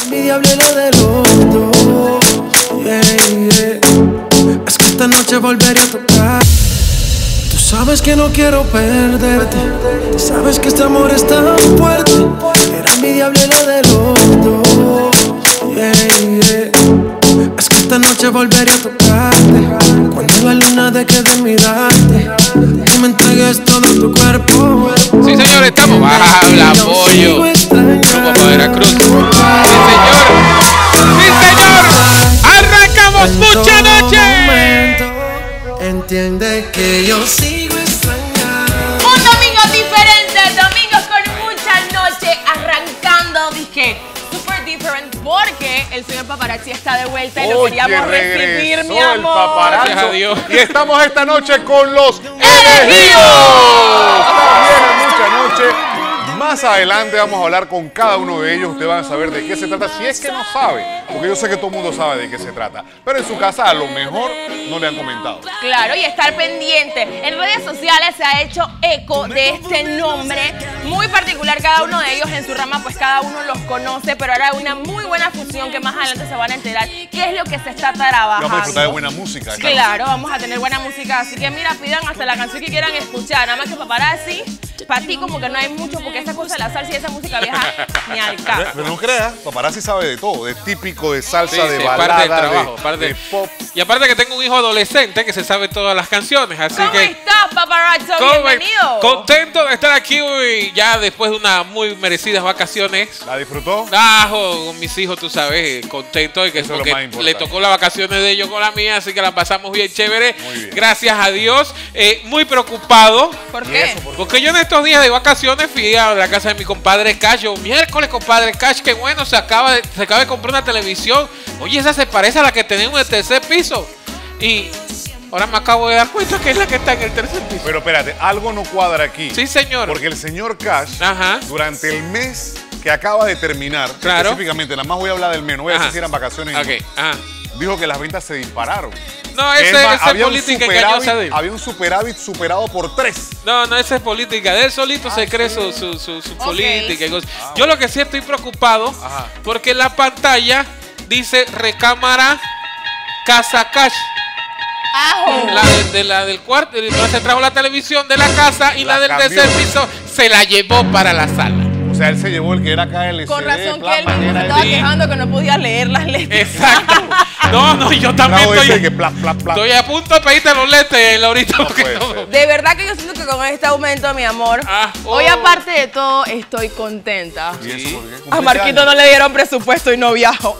Envidiable lo de los dos. Es que esta noche volveré a tocar. Tú sabes que no quiero perderte. Sabes que este amor es tan fuerte. Era envidiable lo de los dos. Es que esta noche volveré a tocarte. Cuando la luna deje de mirarte, tú me entregues todo tu cuerpo. Sí, señor, estamos bajo el apoyo. Vamos a Veracruz. Sí, señor. Sí, señor. Arrancamos mucha noche. Entiende que yo sigo extrañando. Un domingo diferente, domingos con mucha noche, arrancando, dije, super different, porque el señor Paparazzi está de vuelta y lo queríamos recibir, mi amor. Gracias a Dios. Y estamos esta noche con los elegidos. También en mucha noche. Más adelante vamos a hablar con cada uno de ellos. Ustedes van a saber de qué se trata, si es que no sabe, porque yo sé que todo el mundo sabe de qué se trata. Pero en su casa a lo mejor no le han comentado. Claro, y estar pendiente. En redes sociales se ha hecho eco de este nombre muy particular. Cada uno de ellos en su rama, pues cada uno los conoce, pero ahora hay una muy buena fusión que más adelante se van a enterar qué es lo que se está trabajando. Vamos a disfrutar de buena música. Claro, vamos a tener buena música, así que mira, pidan hasta la canción que quieran escuchar. Nada más que Paparazzi, para ti como que no hay mucho, porque esa cosa de la salsa y esa música vieja ni al caso. Pero no creas, Paparazzi sabe de todo, de típico, de salsa, Sí, de sí, balada, parte del trabajo, de pop. Y aparte que tengo un hijo adolescente que se sabe todas las canciones, así ¿Cómo que... estás, Paparazzi? Bienvenido. Contento de estar aquí hoy, ya después de unas muy merecidas vacaciones. ¿La disfrutó? Con mis hijos, tú sabes, contento de que Eso es lo porque más importante. le tocó las vacaciones de ellos con la mía, así que la pasamos bien chévere. Muy bien. Gracias a Dios. Muy preocupado. ¿Por ¿Y qué? eso por qué? Porque yo en estos días de vacaciones fui a la casa de mi compadre Cash. Yo, miércoles, compadre Cash, qué bueno, se acaba de comprar una televisión. Oye, esa se parece a la que tenemos en el tercer piso. Y ahora me acabo de dar cuenta que es la que está en el tercer piso. Pero espérate, algo no cuadra aquí. Sí, señor. Porque el señor Cash, Ajá. durante el mes que acaba de terminar, Claro. específicamente, nada más voy a hablar del mes, no voy a decir Ajá. si eran vacaciones. Ok, ajá. Dijo que las ventas se dispararon. No, Es más, esa es había un política engañosa de él. Había un superávit superado por 3. No, esa es política. De él solito se cree su política y cosas. Yo lo que sí estoy preocupado Ajá. porque en la pantalla dice recámara Casa Cash. ¡Ajo! La del cuarto, se trajo la televisión de la casa y La la del cambió. tercer piso se la llevó para la sala. O sea, él se llevó el que era KLCD. Con razón que plasma, él mismo era se estaba Sí. quejando que no podía leer las letras. Exacto. No, yo también Trajo ese estoy, que plas, plas, plas. estoy a punto de pedirte los lentes ahorita. No Porque puede no. ser. De verdad que yo siento que con este aumento, mi amor, hoy aparte de todo, estoy contenta. ¿Y eso por qué? A Marquito no le dieron presupuesto y no viajó.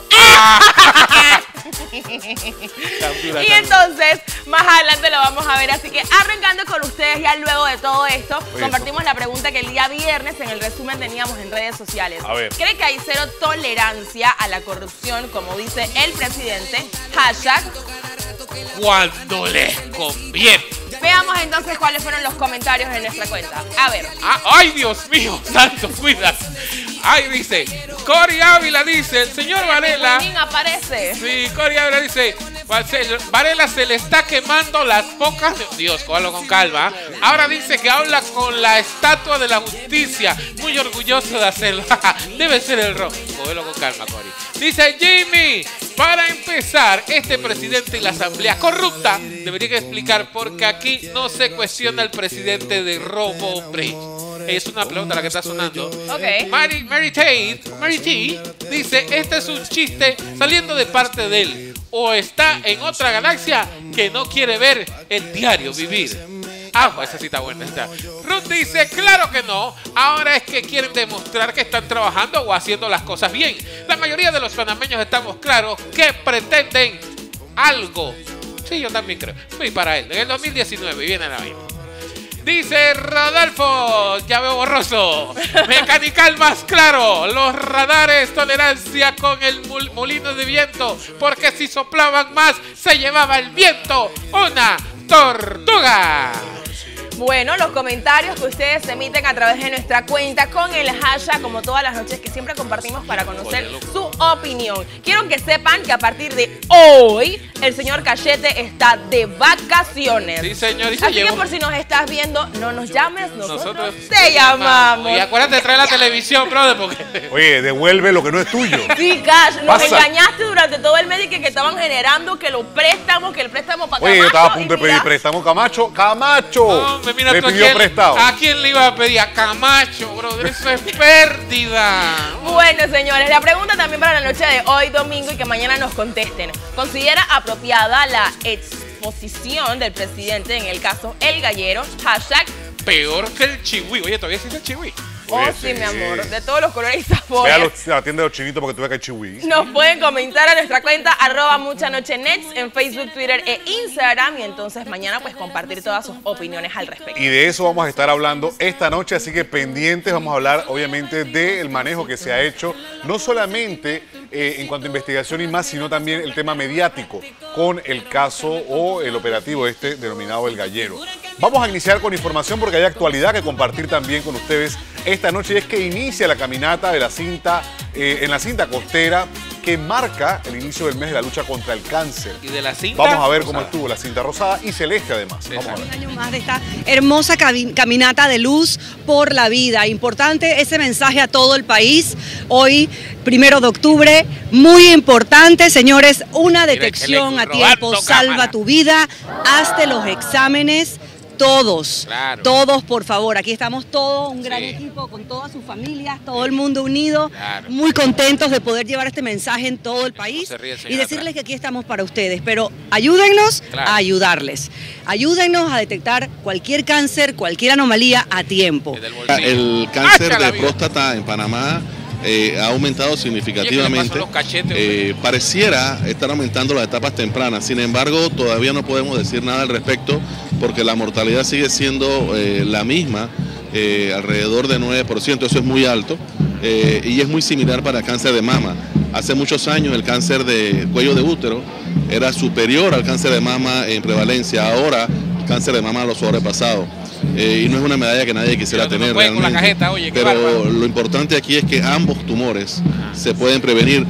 Y entonces, más adelante lo vamos a ver. Así que arrancando con ustedes ya luego de todo esto, compartimos la pregunta que el día viernes en el resumen teníamos en redes sociales. A ver. ¿Cree que hay cero tolerancia a la corrupción, como dice el presidente? Hashtag. Cuando les conviene. Veamos entonces cuáles fueron los comentarios en nuestra cuenta. A ver. ¡Ay, Dios mío! ¡Santo, cuidas! ¡Ay, dice! Cory Ávila dice, el señor Varela... Junín aparece. Sí, Cory Ávila dice, Varela se le está quemando las pocas... Dios, cójalo con calma. Ahora dice que habla con la estatua de la justicia. Muy orgulloso de hacerlo. Debe ser el rojo. Cójalo con calma, Cory. Dice Jimmy, para empezar, este presidente y la asamblea corrupta debería explicar por qué aquí no se cuestiona al presidente de Robo Bridge. Es una pregunta la que está sonando. Ok. Mary T dice, este es un chiste saliendo de parte de él. O está en otra galaxia que no quiere ver el diario vivir. Esa sí está buena. Ruth dice, claro que no. Ahora es que quieren demostrar que están trabajando o haciendo las cosas bien. La mayoría de los panameños estamos claros que pretenden algo. Sí, yo también creo. Fui para él. En el 2019 viene la misma. Dice Rodolfo, ya veo borroso. Mecanical más claro. Los radares, tolerancia con el molino de viento. Porque si soplaban más, se llevaba el viento. Una tortuga. Bueno, los comentarios que ustedes emiten a través de nuestra cuenta con el hashtag, como todas las noches que siempre compartimos para conocer su opinión. Quiero que sepan que a partir de hoy el señor Cachete está de vacaciones. Sí, señor. Y Así que por si nos estás viendo, no nos llames, nosotros te llamamos. Y acuérdate de traer la televisión, brother, porque... Oye, devuelve lo que no es tuyo. Sí, Cash, nos Pasa. engañaste durante todo el mes y que estaban generando que los préstamos, que el préstamo para Oye, yo estaba a Camacho, punto de y pedir mira, préstamo. Camacho. Hombre, mira le tú, pidió prestado. ¿a quién le iba a pedir? A Camacho, brother. Eso es pérdida. Bueno, señores, la pregunta también para la noche de hoy, domingo, y que mañana nos contesten. ¿Considera apropiada la exposición del presidente en el caso El Gallero? Hashtag. Peor que el chihui. Oye, todavía existe el chihui. Oh, Oye, sí, sí. mi amor, de todos los colores y Ve sabores. a la tienda de los chinitos porque tú ves que hay chihui. Nos pueden comentar a nuestra cuenta @muchanoche.net en Facebook, Twitter e Instagram, y entonces mañana pues compartir todas sus opiniones al respecto. Y de eso vamos a estar hablando esta noche, así que pendientes. Vamos a hablar obviamente del manejo que se ha hecho, no solamente en cuanto a investigación y más, sino también el tema mediático con el caso o el operativo este denominado El Gallero. Vamos a iniciar con información porque hay actualidad que compartir también con ustedes esta noche, y es que inicia la caminata de la cinta, en la cinta costera que marca el inicio del mes de la lucha contra el cáncer. Y de la cinta Vamos a ver cómo rosada. estuvo la cinta rosada y celeste además. Vamos a ver. Un año más de esta hermosa caminata de luz por la vida. Importante ese mensaje a todo el país. Hoy, 1 de octubre, muy importante, señores, una detección a tiempo robando salva cámara. tu vida. Hazte los exámenes. Todos, Claro. todos, por favor. Aquí estamos todos, un gran Sí. equipo con todas sus familias, todo el mundo unido, Claro. muy contentos de poder llevar este mensaje en todo el país se ríe el y señor decirles atrás. que aquí estamos para ustedes, pero ayúdennos Claro. a ayudarles. Ayúdennos a detectar cualquier cáncer, cualquier anomalía a tiempo. Desde el bolsillo. El cáncer ¡Hacha la de vida! próstata en Panamá ha aumentado significativamente. Oye, ¿qué le pasó a los cachetes, hombre? Pareciera estar aumentando las etapas tempranas. Sin embargo, todavía no podemos decir nada al respecto porque la mortalidad sigue siendo la misma, alrededor de 9%. Eso es muy alto y es muy similar para el cáncer de mama. Hace muchos años el cáncer de cuello de útero era superior al cáncer de mama en prevalencia. Ahora el cáncer de mama lo ha sobrepasado. Y no es una medalla que nadie quisiera Pero no tener puede con la realmente. cajeta, oye, qué Pero bárbaro. lo importante aquí es que ambos tumores se pueden prevenir.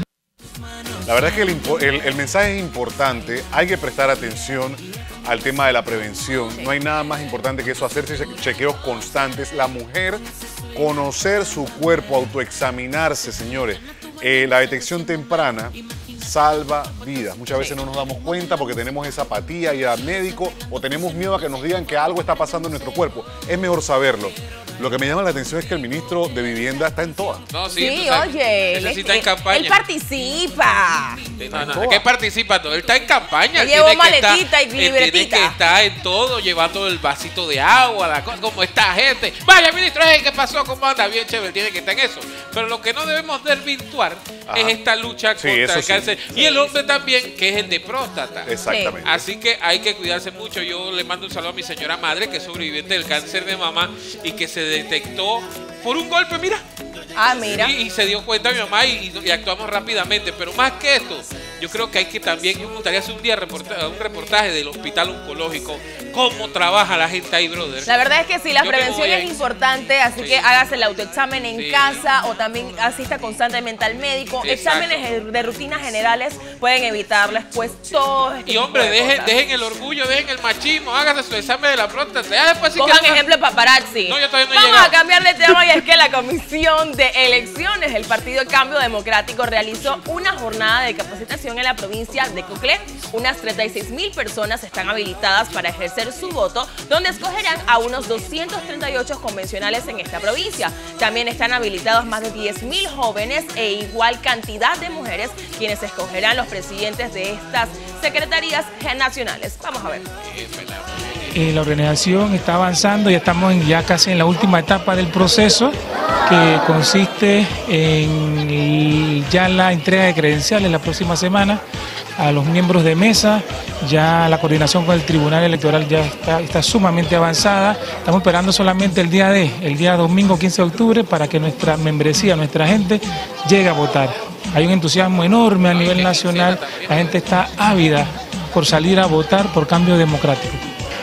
La verdad es que el mensaje es importante, hay que prestar atención al tema de la prevención. No hay nada más importante que eso, hacerse chequeos constantes. La mujer, conocer su cuerpo, autoexaminarse, señores. La detección temprana salva vidas. Muchas veces no nos damos cuenta porque tenemos esa apatía, ir al médico o tenemos miedo a que nos digan que algo está pasando en nuestro cuerpo. Es mejor saberlo. Lo que me llama la atención es que el ministro de Vivienda está en todas. No, sí, Sí, tú sabes, oye, ese sí está en campaña. él participa. No, ¿qué participa? No, él está en campaña. Él Él llevó tiene que estar- maletita y él tiene libretita. que estar en todo, llevando el vasito de agua, la cosa, como esta gente. Vaya, ministro, ¿qué pasó? ¿Cómo anda? Bien chévere, tiene que estar en eso. Pero lo que no debemos desvirtuar es esta lucha Sí, contra eso el sí. cáncer. Y el hombre también, que es el de próstata. Exactamente. Así que hay que cuidarse mucho. Yo le mando un saludo a mi señora madre, que es sobreviviente del cáncer de mama y que se detectó por un golpe, mira. Ah, mira. Y se dio cuenta mi mamá y actuamos rápidamente. Pero más que esto, yo creo que hay que también, yo me gustaría hacer un día un reportaje del hospital oncológico, cómo trabaja la gente ahí, brother. La verdad es que sí, la Yo me prevención voy es ahí. importante, así Sí. que hágase el autoexamen en Sí. casa o también asista constantemente al médico. Exacto. Exámenes de rutinas generales pueden evitarles pues todo este Y tipo hombre, de dejen, cosas. dejen el orgullo, dejen el machismo, hágase su examen de la próstata. Ya después sí Cojan que ejemplo de paparazzi. No, yo todavía no he Vamos llegado. a cambiar de tema y es que la Comisión de Elecciones del Partido Cambio Democrático realizó una jornada de capacitación en la provincia de Coclé. Unas 36,000 personas están habilitadas para ejercer su voto, donde escogerán a unos 238 convencionales en esta provincia. También están habilitados más de 10,000 jóvenes e igual cantidad de mujeres, quienes escogerán los presidentes de estas secretarías nacionales. Vamos a ver. La organización está avanzando, ya estamos ya casi en la última etapa del proceso, que consiste en ya la entrega de credenciales la próxima semana a los miembros de mesa. Ya la coordinación con el Tribunal Electoral ya está sumamente avanzada. Estamos esperando solamente el día domingo 15 de octubre para que nuestra membresía, nuestra gente llegue a votar. Hay un entusiasmo enorme a nivel nacional, la gente está ávida por salir a votar por cambio democrático.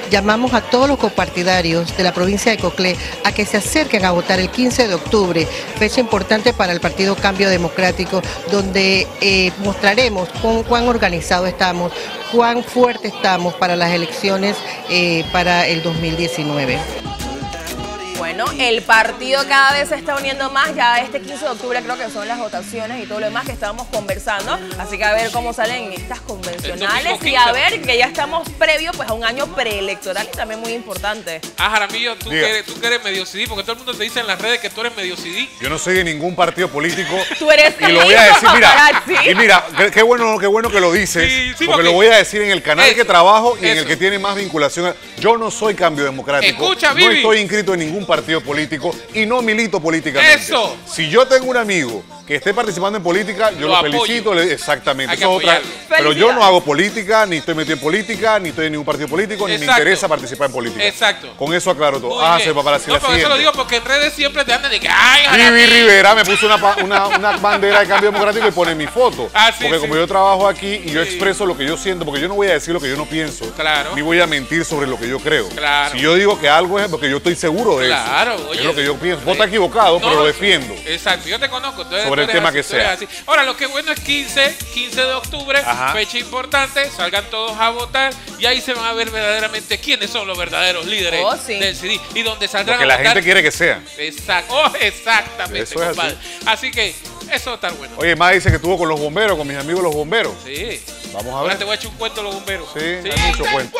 llamamos a todos los copartidarios de la provincia de Coclé a que se acerquen a votar el 15 de octubre, fecha importante para el Partido Cambio Democrático, donde mostraremos cuán organizados estamos, cuán fuerte estamos para las elecciones para el 2019. Bueno, el partido cada vez se está uniendo más. Ya este 15 de octubre creo que son las votaciones y todo lo demás que estábamos conversando. Así que a ver cómo salen estas convencionales y a ver que ya estamos previo pues a un año preelectoral y también muy importante. Jaramillo, tú que eres medio CD, porque todo el mundo te dice en las redes que tú eres medio CD. Yo no soy de ningún partido político. Tú eres y lo voy a decir, mira, y mira, qué bueno que lo dices, sí, porque lo voy a decir en el canal que trabajo y en el que tiene más vinculación. Yo no soy Cambio Democrático. Escucha, no estoy inscrito en ningún partido político y no milito políticamente. Eso. Si yo tengo un amigo que esté participando en política, yo lo felicito, exactamente. Eso es otra, pero yo no hago política, ni estoy metido en política, ni estoy en ningún partido político, ni me interesa participar en política. Exacto. Con eso aclaro todo. Se va para la No, pero eso lo digo porque en redes siempre te andan de que ¡ay, Vivi Rivera me puso una bandera de Cambio Democrático y pone mi foto. Porque como yo trabajo aquí y yo expreso lo que yo siento, porque yo no voy a decir lo que yo no pienso, ni voy a mentir sobre lo que yo creo. Si yo digo que algo es porque yo estoy seguro de eso. Oye, es lo que yo pienso. Vos estás equivocado, pero lo defiendo. Exacto, yo te conozco. Sobre el tema que sea. Ahora, lo que bueno es 15 de octubre, fecha importante, salgan todos a votar y ahí se van a ver verdaderamente quiénes son los verdaderos líderes del CD y donde saldrán porque a votar. La gente quiere que sea. Exactamente, eso es compadre. Así que eso está bueno. Oye, más dice que estuvo con los bomberos, con mis amigos los bomberos. Sí. Vamos a ver. Ahora te voy a echar un cuento de los bomberos. Sí, hay mucho cuento.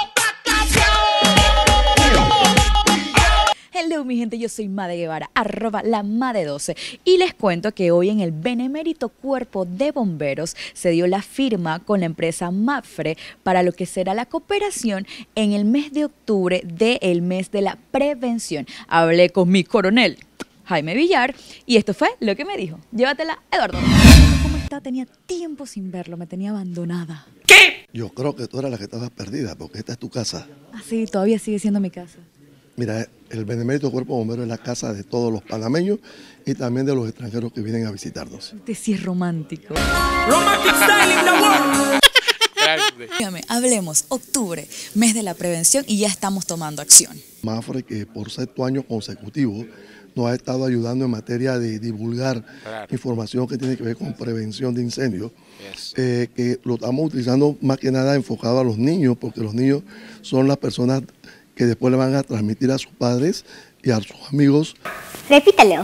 Hello mi gente, yo soy Made Guevara, @laMade12 y les cuento que hoy en el Benemérito Cuerpo de Bomberos se dio la firma con la empresa MAPFRE para lo que será la cooperación en el mes de octubre del mes de la prevención. Hablé con mi coronel Jaime Villar y esto fue lo que me dijo. Llévatela, Eduardo. ¿Cómo está? Tenía tiempo sin verlo, me tenía abandonada. ¿Qué? Yo creo que tú eras la que estabas perdida porque esta es tu casa. Ah, sí, todavía sigue siendo mi casa. Mira, el Benemérito Cuerpo Bombero es la casa de todos los panameños y también de los extranjeros que vienen a visitarnos. Este sí es romántico. Romantic styling the world. Dígame, hablemos, octubre, mes de la prevención y ya estamos tomando acción. MAPFRE, que por 6 años consecutivos nos ha estado ayudando en materia de divulgar información que tiene que ver con prevención de incendios, que lo estamos utilizando más que nada enfocado a los niños, porque los niños son las personas que después le van a transmitir a sus padres y a sus amigos. Repítalo.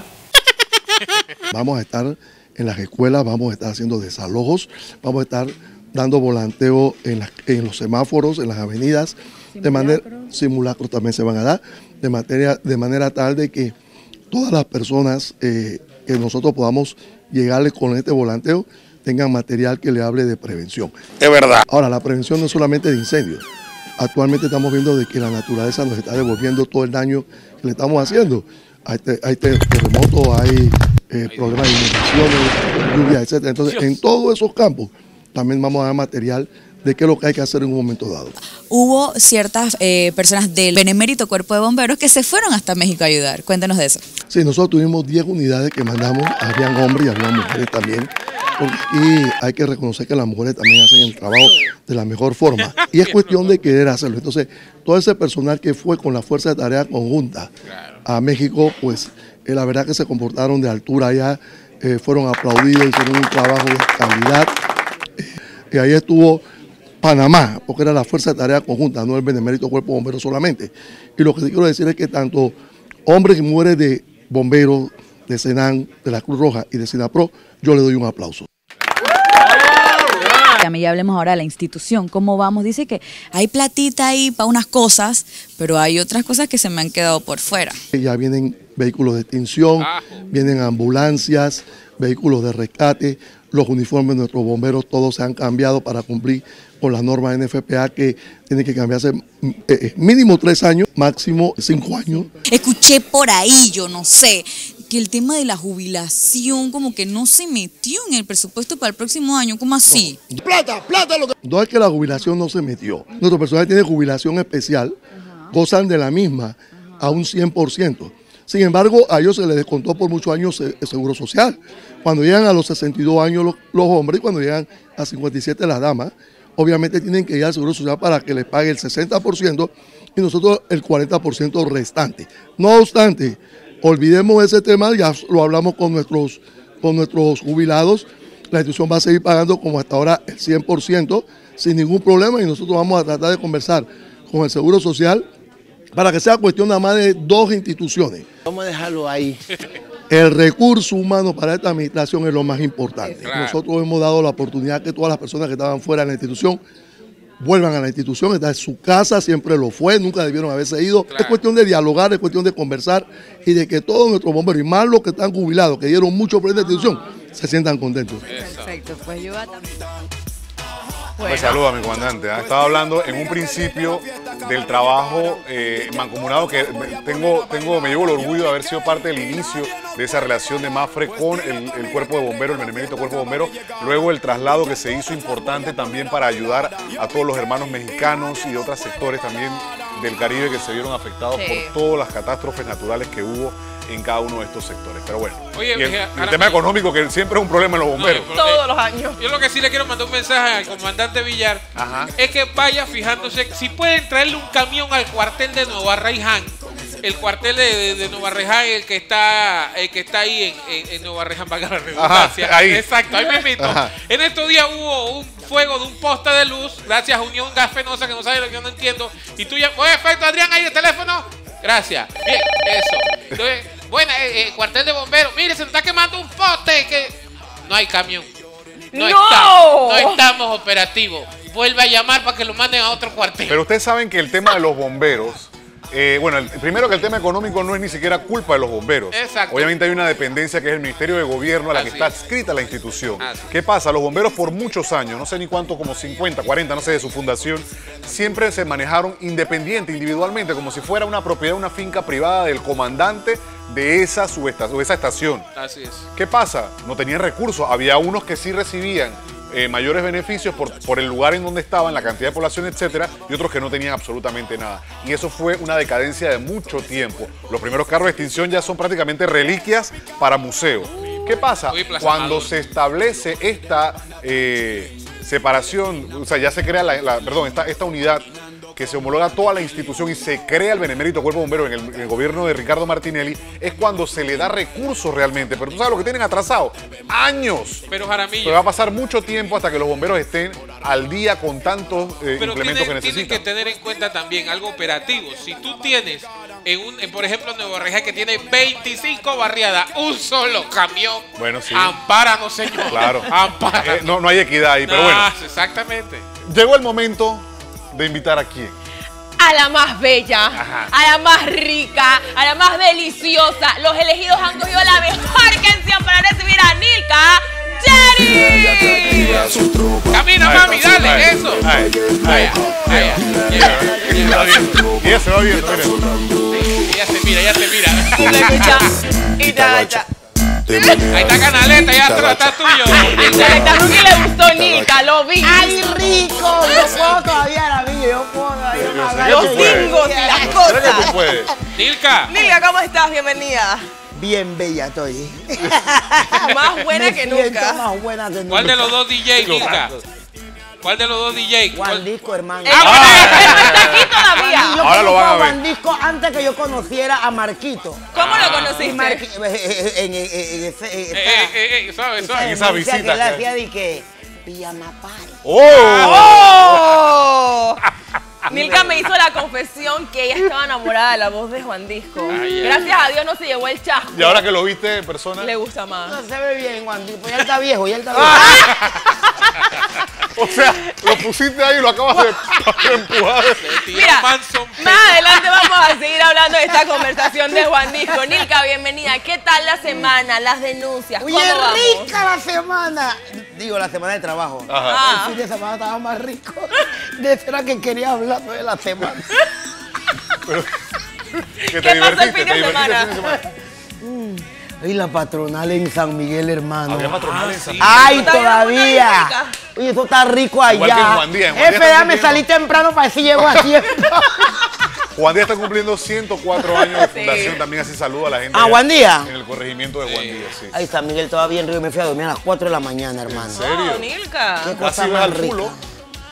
Vamos a estar en las escuelas, vamos a estar haciendo desalojos, vamos a estar dando volanteo en los semáforos, en las avenidas, simulacros también se van a dar, de manera tal de que todas las personas que nosotros podamos llegarles con este volanteo tengan material que le hable de prevención. Es verdad. Ahora, la prevención no es solamente de incendios. Actualmente estamos viendo de que la naturaleza nos está devolviendo todo el daño que le estamos haciendo. Hay terremotos, hay problemas de inundaciones, lluvia, etc. Entonces, en todos esos campos también vamos a dar material de qué es lo que hay que hacer en un momento dado. Hubo ciertas personas del Benemérito Cuerpo de Bomberos que se fueron hasta México a ayudar. Cuéntanos de eso. Sí, nosotros tuvimos 10 unidades que mandamos, habían hombres y habían mujeres también. Y hay que reconocer que las mujeres también hacen el trabajo de la mejor forma. Y es cuestión de querer hacerlo. Entonces, todo ese personal que fue con la Fuerza de Tarea Conjunta a México, pues la verdad que se comportaron de altura allá, fueron aplaudidos, hicieron un trabajo de calidad. Y ahí estuvo Panamá, porque era la Fuerza de Tarea Conjunta, no el Benemérito Cuerpo de Bomberos solamente. Y lo que sí quiero decir es que tanto hombres y mujeres de bomberos, de Senan, de la Cruz Roja y de SINAPRO, yo le doy un aplauso. Ya hablemos ahora de la institución, ¿cómo vamos? Dice que hay platita ahí para unas cosas, pero hay otras cosas que se me han quedado por fuera. Ya vienen vehículos de extinción, vienen ambulancias, vehículos de rescate, los uniformes de nuestros bomberos, todos se han cambiado para cumplir con las normas NFPA que tienen que cambiarse mínimo 3 años, máximo 5 años. Escuché por ahí, yo no sé, que el tema de la jubilación como que no se metió en el presupuesto para el próximo año, ¿cómo así? Plata, lo que... No es que la jubilación no se metió. Nuestro personal tiene jubilación especial, gozan de la misma a un 100%. Sin embargo, a ellos se les descontó por muchos años el seguro social. Cuando llegan a los 62 años los hombres y cuando llegan a 57 las damas, obviamente tienen que ir al Seguro Social para que les pague el 60% y nosotros el 40% restante. No obstante, olvidemos ese tema, ya lo hablamos con nuestros jubilados. La institución va a seguir pagando como hasta ahora el 100% sin ningún problema y nosotros vamos a tratar de conversar con el Seguro Social para que sea cuestión nada más de 2 instituciones. Vamos a dejarlo ahí. El recurso humano para esta administración es lo más importante. Claro. Nosotros hemos dado la oportunidad que todas las personas que estaban fuera de la institución vuelvan a la institución, esta es su casa, siempre lo fue, nunca debieron haberse ido. Claro. Es cuestión de dialogar, es cuestión de conversar y de que todos nuestros bomberos, y más los que están jubilados, que dieron mucho por esta institución, se sientan contentos. Perfecto, pues yo también. Me saluda mi comandante. Estaba hablando en un principio del trabajo mancomunado que me llevo el orgullo de haber sido parte del inicio de esa relación de Mapfre con el Cuerpo de Bomberos, el Benemérito Cuerpo de Bomberos. Luego el traslado que se hizo importante también para ayudar a todos los hermanos mexicanos y de otros sectores también del Caribe que se vieron afectados por todas las catástrofes naturales que hubo en cada uno de estos sectores. Pero bueno, Oye, y el tema económico que siempre es un problema en los bomberos. Todos los años. Yo lo que sí le quiero mandar un mensaje al comandante Villar es que vaya fijándose si pueden traerle un camión al cuartel de Nueva Arraiján. El cuartel de Nueva Arraiján, el que está ahí en Nueva Arraiján, para la redundancia. Ahí. Exacto, ahí mismito. En estos días hubo un fuego de un poste de luz, gracias a Unión Gas Fenosa, que no sabe lo que yo no entiendo. Y tú ya, oye, efecto, Adrián, ahí el teléfono. Gracias. Bien, eso. Entonces, bueno, cuartel de bomberos, mire, se nos está quemando un poste que no hay camión. No estamos operativos. Vuelve a llamar para que lo manden a otro cuartel. Pero ustedes saben que el tema de los bomberos, primero que el tema económico no es ni siquiera culpa de los bomberos. Exacto. Obviamente hay una dependencia que es el Ministerio de Gobierno a la que está adscrita la institución. ¿Qué pasa? Los bomberos por muchos años, no sé ni cuánto, como 50, 40, no sé, de su fundación, siempre se manejaron independiente, individualmente, como si fuera una propiedad, una finca privada del comandante de esa estación. Así es. ¿Qué pasa? No tenían recursos. Había unos que sí recibían mayores beneficios por el lugar en donde estaban, la cantidad de población, etcétera, y otros que no tenían absolutamente nada. Y eso fue una decadencia de mucho tiempo. Los primeros carros de extinción ya son prácticamente reliquias para museos. ¿Qué pasa? Cuando se establece esta separación, o sea, ya se crea esta unidad que se homologa toda la institución y se crea el Benemérito Cuerpo de Bomberos en el gobierno de Ricardo Martinelli, es cuando se le da recursos realmente. Pero tú sabes lo que tienen atrasado, años. Pero Jaramillo, pero va a pasar mucho tiempo hasta que los bomberos estén al día con tantos implementos que necesitan. Tienen que tener en cuenta también algo operativo. Si tú tienes, por ejemplo, en Nueva Arraiján, que tiene 25 barriadas, un solo camión, bueno, sí. Ampáranos, señor. Claro. Ampáranos. No hay equidad ahí, pero bueno. Exactamente. Llegó el momento de invitar a quién. A la más bella, a la más rica, a la más deliciosa. Los elegidos han cogido la mejor canción para recibir a Nilka Jerry. Camina, mami, dale, eso. Y ella se va viendo, miren. Ya se mira. Y ya. Ahí está Canaleta, ya está tuyo. A Rookie le gustó Nilka, lo vi. ¡Ay, rico! Yo puedo todavía, la vi, yo puedo todavía. Los cingos y las cosas. Nilka, ¿cómo estás? Bienvenida. Bien bella estoy. Más buena que nunca. Más buena que nunca. ¿cuál de los dos DJ, Nilka? ¿Cuál de los dos DJ? Juan Disco, hermano. Él no está aquí todavía. Yo ahora lo van a ver. Juan Disco antes que yo conociera a Marquito. ¿Cómo lo conociste? En esa visita. Que él hacía de que pijama party. ¡Oh! Nilka me hizo la confesión que ella estaba enamorada de la voz de Juan Disco. Gracias a Dios no se llevó el chasco. Y ahora que lo viste en persona. Le gusta más. No se ve bien, Juan Disco. Ya está viejo, O sea, lo pusiste ahí y lo acabas de empujar. Mira, más adelante vamos a seguir hablando de esta conversación de Juan Disco. Nilka, bienvenida. ¿Qué tal la semana? Las denuncias. ¿Cómo Oye, vamos? rica la semana. Digo, la semana de trabajo. El fin de semana estaba más rico. De eso era que quería hablar de la semana. Pero, ¿Qué pasó el fin de semana? Y la patronal en San Miguel, hermano. Había patronal en San Miguel. ¡Ay, todavía! Oye, eso está rico allá. Igual que en Juan Díaz. Déjame salí temprano para ver si llego a tiempo. Juan Díaz está cumpliendo 104 años de fundación. También así saluda a la gente. Juan Díaz. En el corregimiento de Juan Díaz, sí. Ay, San Miguel todavía en Río. Me fui a dormir a las 4 de la mañana, hermano. ¿En serio? Nilka. Qué cosa Casi más al rica. culo.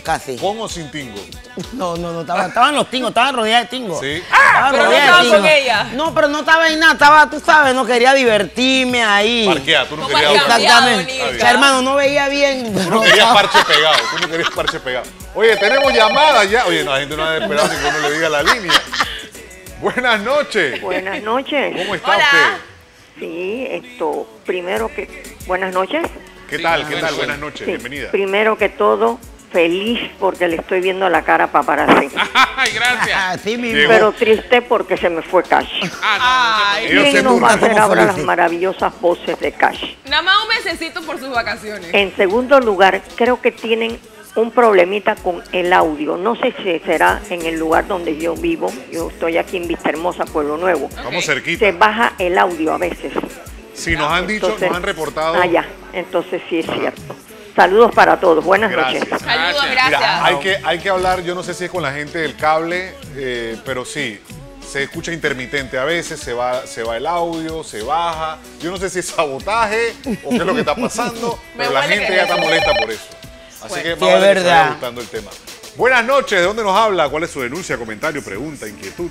Casi. ¿Con o sin tingo? No, estaban los tingos, estaban rodeadas de tingos. Sí. Pero no estaba con ella. No, pero no estaba en nada, estaba, tú sabes, no quería divertirme ahí. Parquear, tú no querías. Exactamente. O sea, hermano, no veía bien. Tú no querías parche pegado, tú no querías parche pegado. Oye, tenemos llamadas ya. Oye, no, la gente no ha esperado ni que uno le diga la línea. Buenas noches. Buenas noches. ¿Cómo está usted? Sí, primero que... Buenas noches. ¿Qué tal? ¿Qué tal? Buenas noches, Sí, bienvenida. primero que todo, feliz porque le estoy viendo la cara a paparazzi. Ay, gracias. Sí, mismo. Pero triste porque se me fue Cash. ¿Quién nos va a hacer ahora las maravillosas voces de Cash? Nada más un mesecito por sus vacaciones. En segundo lugar, creo que tienen un problemita con el audio. No sé si será en el lugar donde yo vivo. Yo estoy aquí en Vistahermosa, Pueblo Nuevo. Estamos cerquita. Se baja el audio a veces. Sí, nos han dicho, Entonces, nos han reportado. Ah, ya. Entonces sí es cierto. Saludos para todos. Buenas noches. Saludos, gracias. Mira, hay que hablar, yo no sé si es con la gente del cable, pero sí, se escucha intermitente a veces, se va el audio, se baja. Yo no sé si es sabotaje o qué es lo que está pasando, pero la gente ya está molesta por eso. Así que vamos a ver que se vaya gustando el tema. Buenas noches, ¿de dónde nos habla? ¿Cuál es su denuncia, comentario, pregunta, inquietud?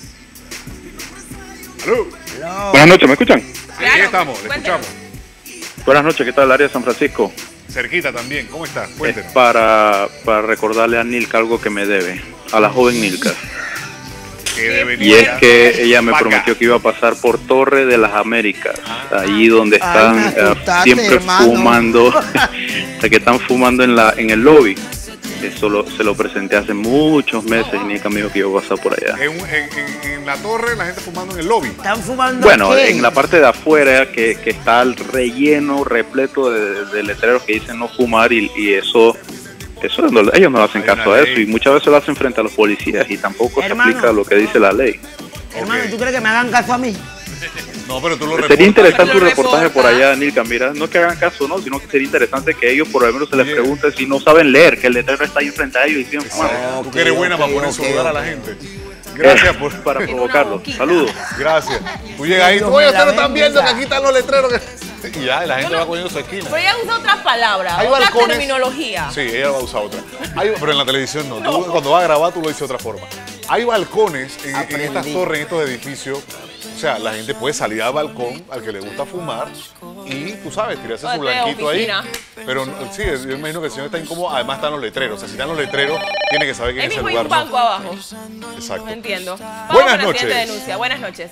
¿Aló? Buenas noches, ¿me escuchan? Aquí estamos, le escuchamos. Buenas noches, ¿qué tal el área de San Francisco? Cerquita también, ¿cómo está? Cuéntenos. Es para recordarle a Nilka algo que me debe, a la joven Nilka. Y es que ella me prometió que iba a pasar por Torre de las Américas, ahí donde están siempre fumando, que están fumando en el lobby. Eso se lo presenté hace muchos meses y Nilka me dijo que iba a pasar por allá. En la torre, la gente fumando en el lobby. ¿Están fumando? Bueno, en la parte de afuera que está el relleno repleto de letreros que dicen no fumar y eso ellos no hacen caso a eso y muchas veces lo hacen frente a los policías y tampoco se aplica lo que dice la ley. Hermano, ¿tú crees que me hagan caso a mí? No, pero tú lo reportas. Sería interesante un reportaje por allá, Nilka. Mira, no que hagan caso, no, sino que sería interesante que ellos por lo menos se les pregunte si no saben leer, que el letrero está ahí frente a ellos y siguen fumando. Tú que eres buena para poner en su lugar a la gente. Gracias para provocarlo. Saludos. Gracias. Tú llegas ahí, oye, ustedes no están viendo que aquí están los letreros. Y ya, la gente va poniendo su esquina. Pero ella usa otras palabras, Hay otra balcones. terminología. Sí, ella va a usar otra. Pero en la televisión no. Tú, cuando vas a grabar, tú lo dices de otra forma. Hay balcones en estas torres, en estos edificios. O sea, la gente puede salir al balcón, al que le gusta fumar, y tú sabes, tirarse su blanquito ahí. Pero sí, yo imagino que el señor está incómodo. Además están los letreros. O sea, si están los letreros, tiene que saber que en ese lugar. Hay un banco abajo. Exacto. No entiendo. Vamos Buenas con la noches. siguiente denuncia. Buenas noches.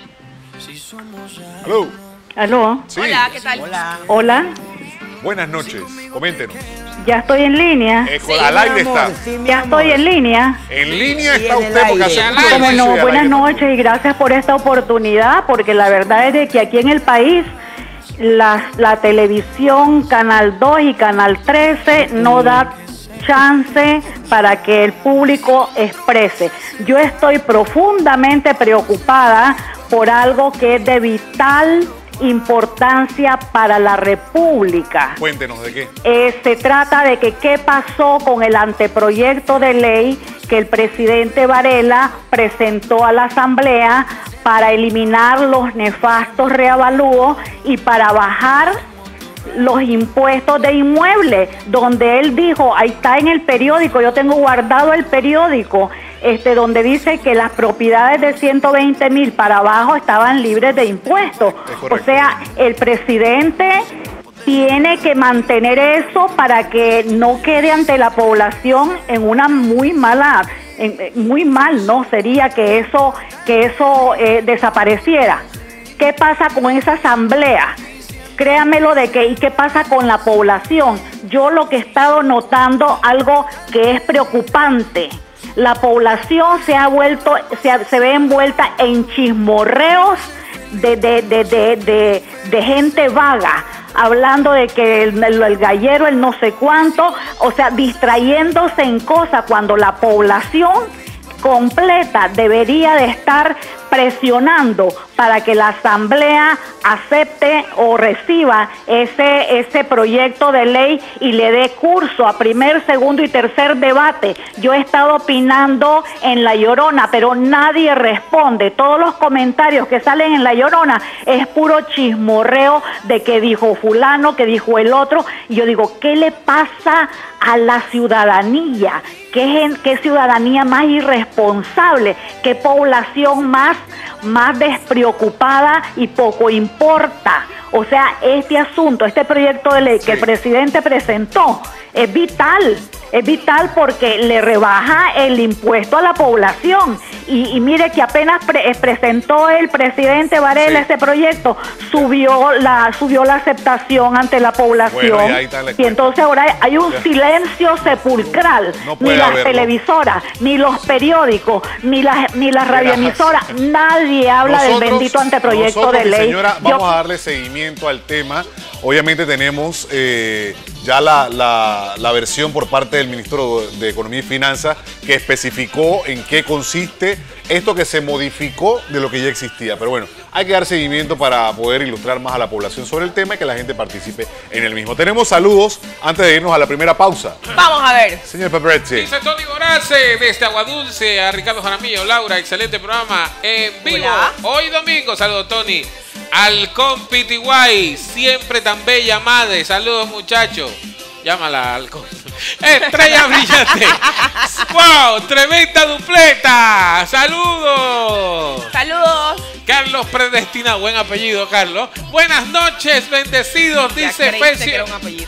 Aló. ¿Aló? Sí. Hola, ¿qué tal? Hola, Buenas noches. Coméntenos. ya estoy en línea. Al aire está. Ya estoy en línea. En línea está usted porque hace mucho Como ejercicio no, y al buenas aire. noches y gracias por esta oportunidad, porque la verdad es de que aquí en el país la televisión, Canal 2 y Canal 13 no da chance para que el público exprese. Yo estoy profundamente preocupada por algo que es de vital importancia para la República. Cuéntenos de qué. Se trata de que qué pasó con el anteproyecto de ley que el presidente Varela presentó a la Asamblea para eliminar los nefastos reavalúos y para bajar los impuestos de inmuebles, donde él dijo, ahí está en el periódico, yo tengo guardado el periódico, donde dice que las propiedades de 120,000 para abajo estaban libres de impuestos. O sea, el presidente tiene que mantener eso para que no quede ante la población en una muy mala, muy mal, ¿no? Sería que eso desapareciera. ¿Qué pasa con esa asamblea? Créamelo de que, ¿y qué pasa con la población? Yo lo que he estado notando, algo que es preocupante, la población se ve envuelta en chismorreos de gente vaga, hablando de que el gallero, el no sé cuánto, o sea, distrayéndose en cosas cuando la población completa debería de estar presionando para que la Asamblea acepte o reciba ese proyecto de ley y le dé curso a primer, segundo y tercer debate. Yo he estado opinando en La Llorona, pero nadie responde. Todos los comentarios que salen en La Llorona es puro chismorreo de que dijo fulano, que dijo el otro. Y yo digo, ¿qué le pasa a la ciudadanía? ¿Qué ciudadanía más irresponsable? ¿Qué población más despreocupada y poco importa? O sea, este asunto, este proyecto de ley que el presidente presentó es vital porque le rebaja el impuesto a la población. Y mire que apenas presentó el presidente Varela ese proyecto, subió la aceptación ante la población. Bueno, y entonces ahora hay un silencio sepulcral. Ni las televisoras, ni los periódicos, ni las radioemisoras, nadie habla del bendito anteproyecto de ley. Señora, vamos a darle seguimiento al tema. Obviamente tenemos ya la versión por parte del ministro de Economía y Finanzas que especificó en qué consiste esto que se modificó de lo que ya existía. Pero bueno, hay que dar seguimiento para poder ilustrar más a la población sobre el tema y que la gente participe en el mismo. Tenemos saludos antes de irnos a la primera pausa. Vamos a ver. Señor Peperetti. Dice Tony Borace desde Aguadulce, a Ricardo Jaramillo. Laura, excelente programa en vivo. Hola. Hoy domingo, saludos Tony. Al compi Tiguay, siempre tan bella madre. Saludos muchachos. Llámala al Estrella Brillante. ¡Wow! ¡Tremenda dupleta! ¡Saludos! ¡Saludos! Carlos Predestina, buen apellido, Carlos. Buenas noches, bendecidos, dice Fecio.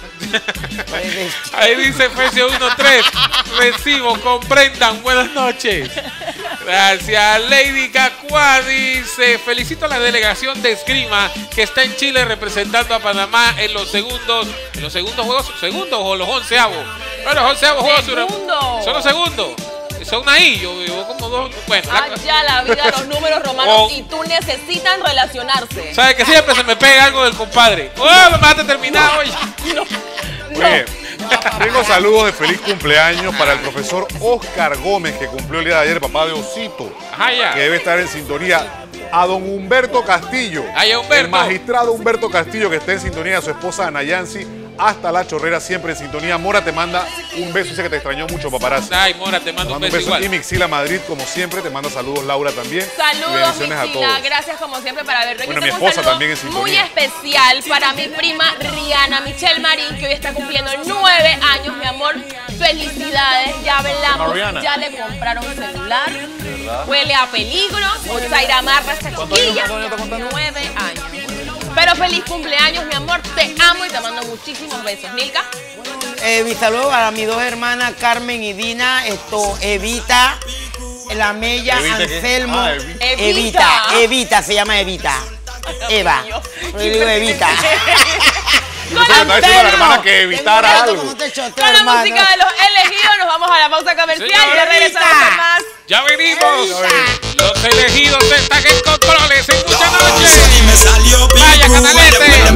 Ahí dice Fecio 1-3. Recibo, comprendan, buenas noches. Gracias. Lady Cacua dice: felicito a la delegación de esgrima que está en Chile representando a Panamá en los segundos juegos, segundos o los 11avos. No, los 11avos juegos son los segundos. Son ahí, yo vivo como dos. Bueno, ya la vida, los números romanos y tú necesitan relacionarse. ¿Sabes que siempre se me pega algo del compadre? ¡Oh, me vas a terminar hoy! Bien. Tengo saludos de feliz cumpleaños para el profesor Oscar Gómez, que cumplió el día de ayer, papá de Osito, que debe estar en sintonía. A don Humberto Castillo, el magistrado Humberto Castillo, que está en sintonía, a su esposa Ana Yancy, hasta La Chorrera, siempre en sintonía. Mora te manda un beso, dice que te extrañó mucho, paparazzi. Ay, Mora, te mando un beso igual. Y Mixila Madrid, como siempre, te manda saludos, Laura también. Saludos, Mixila, gracias como siempre para verlo. Bueno, mi esposa también en sintonía. Muy especial para mi prima Rihanna Michelle Marín, que hoy está cumpliendo 9 años, mi amor. Felicidades, ya hablamos, ya le compraron un celular. Huele a peligro, Zaira Marra, esta chiquilla, 9 años. Pero feliz cumpleaños, mi amor, te amo y te mando muchísimos besos. ¿Milka? Mi saludo para mis dos hermanas, Carmen y Dina, Evita, la Mella, Anselmo. Evita, se llama Evita. Eva. Yo digo Evita. Con la hermana que evitara algo. Con la música de los elegidos nos vamos a la pausa comercial y ya regresamos con más. Ya venimos. Los elegidos están en controles en Mucha Noche. Vaya, Canalete.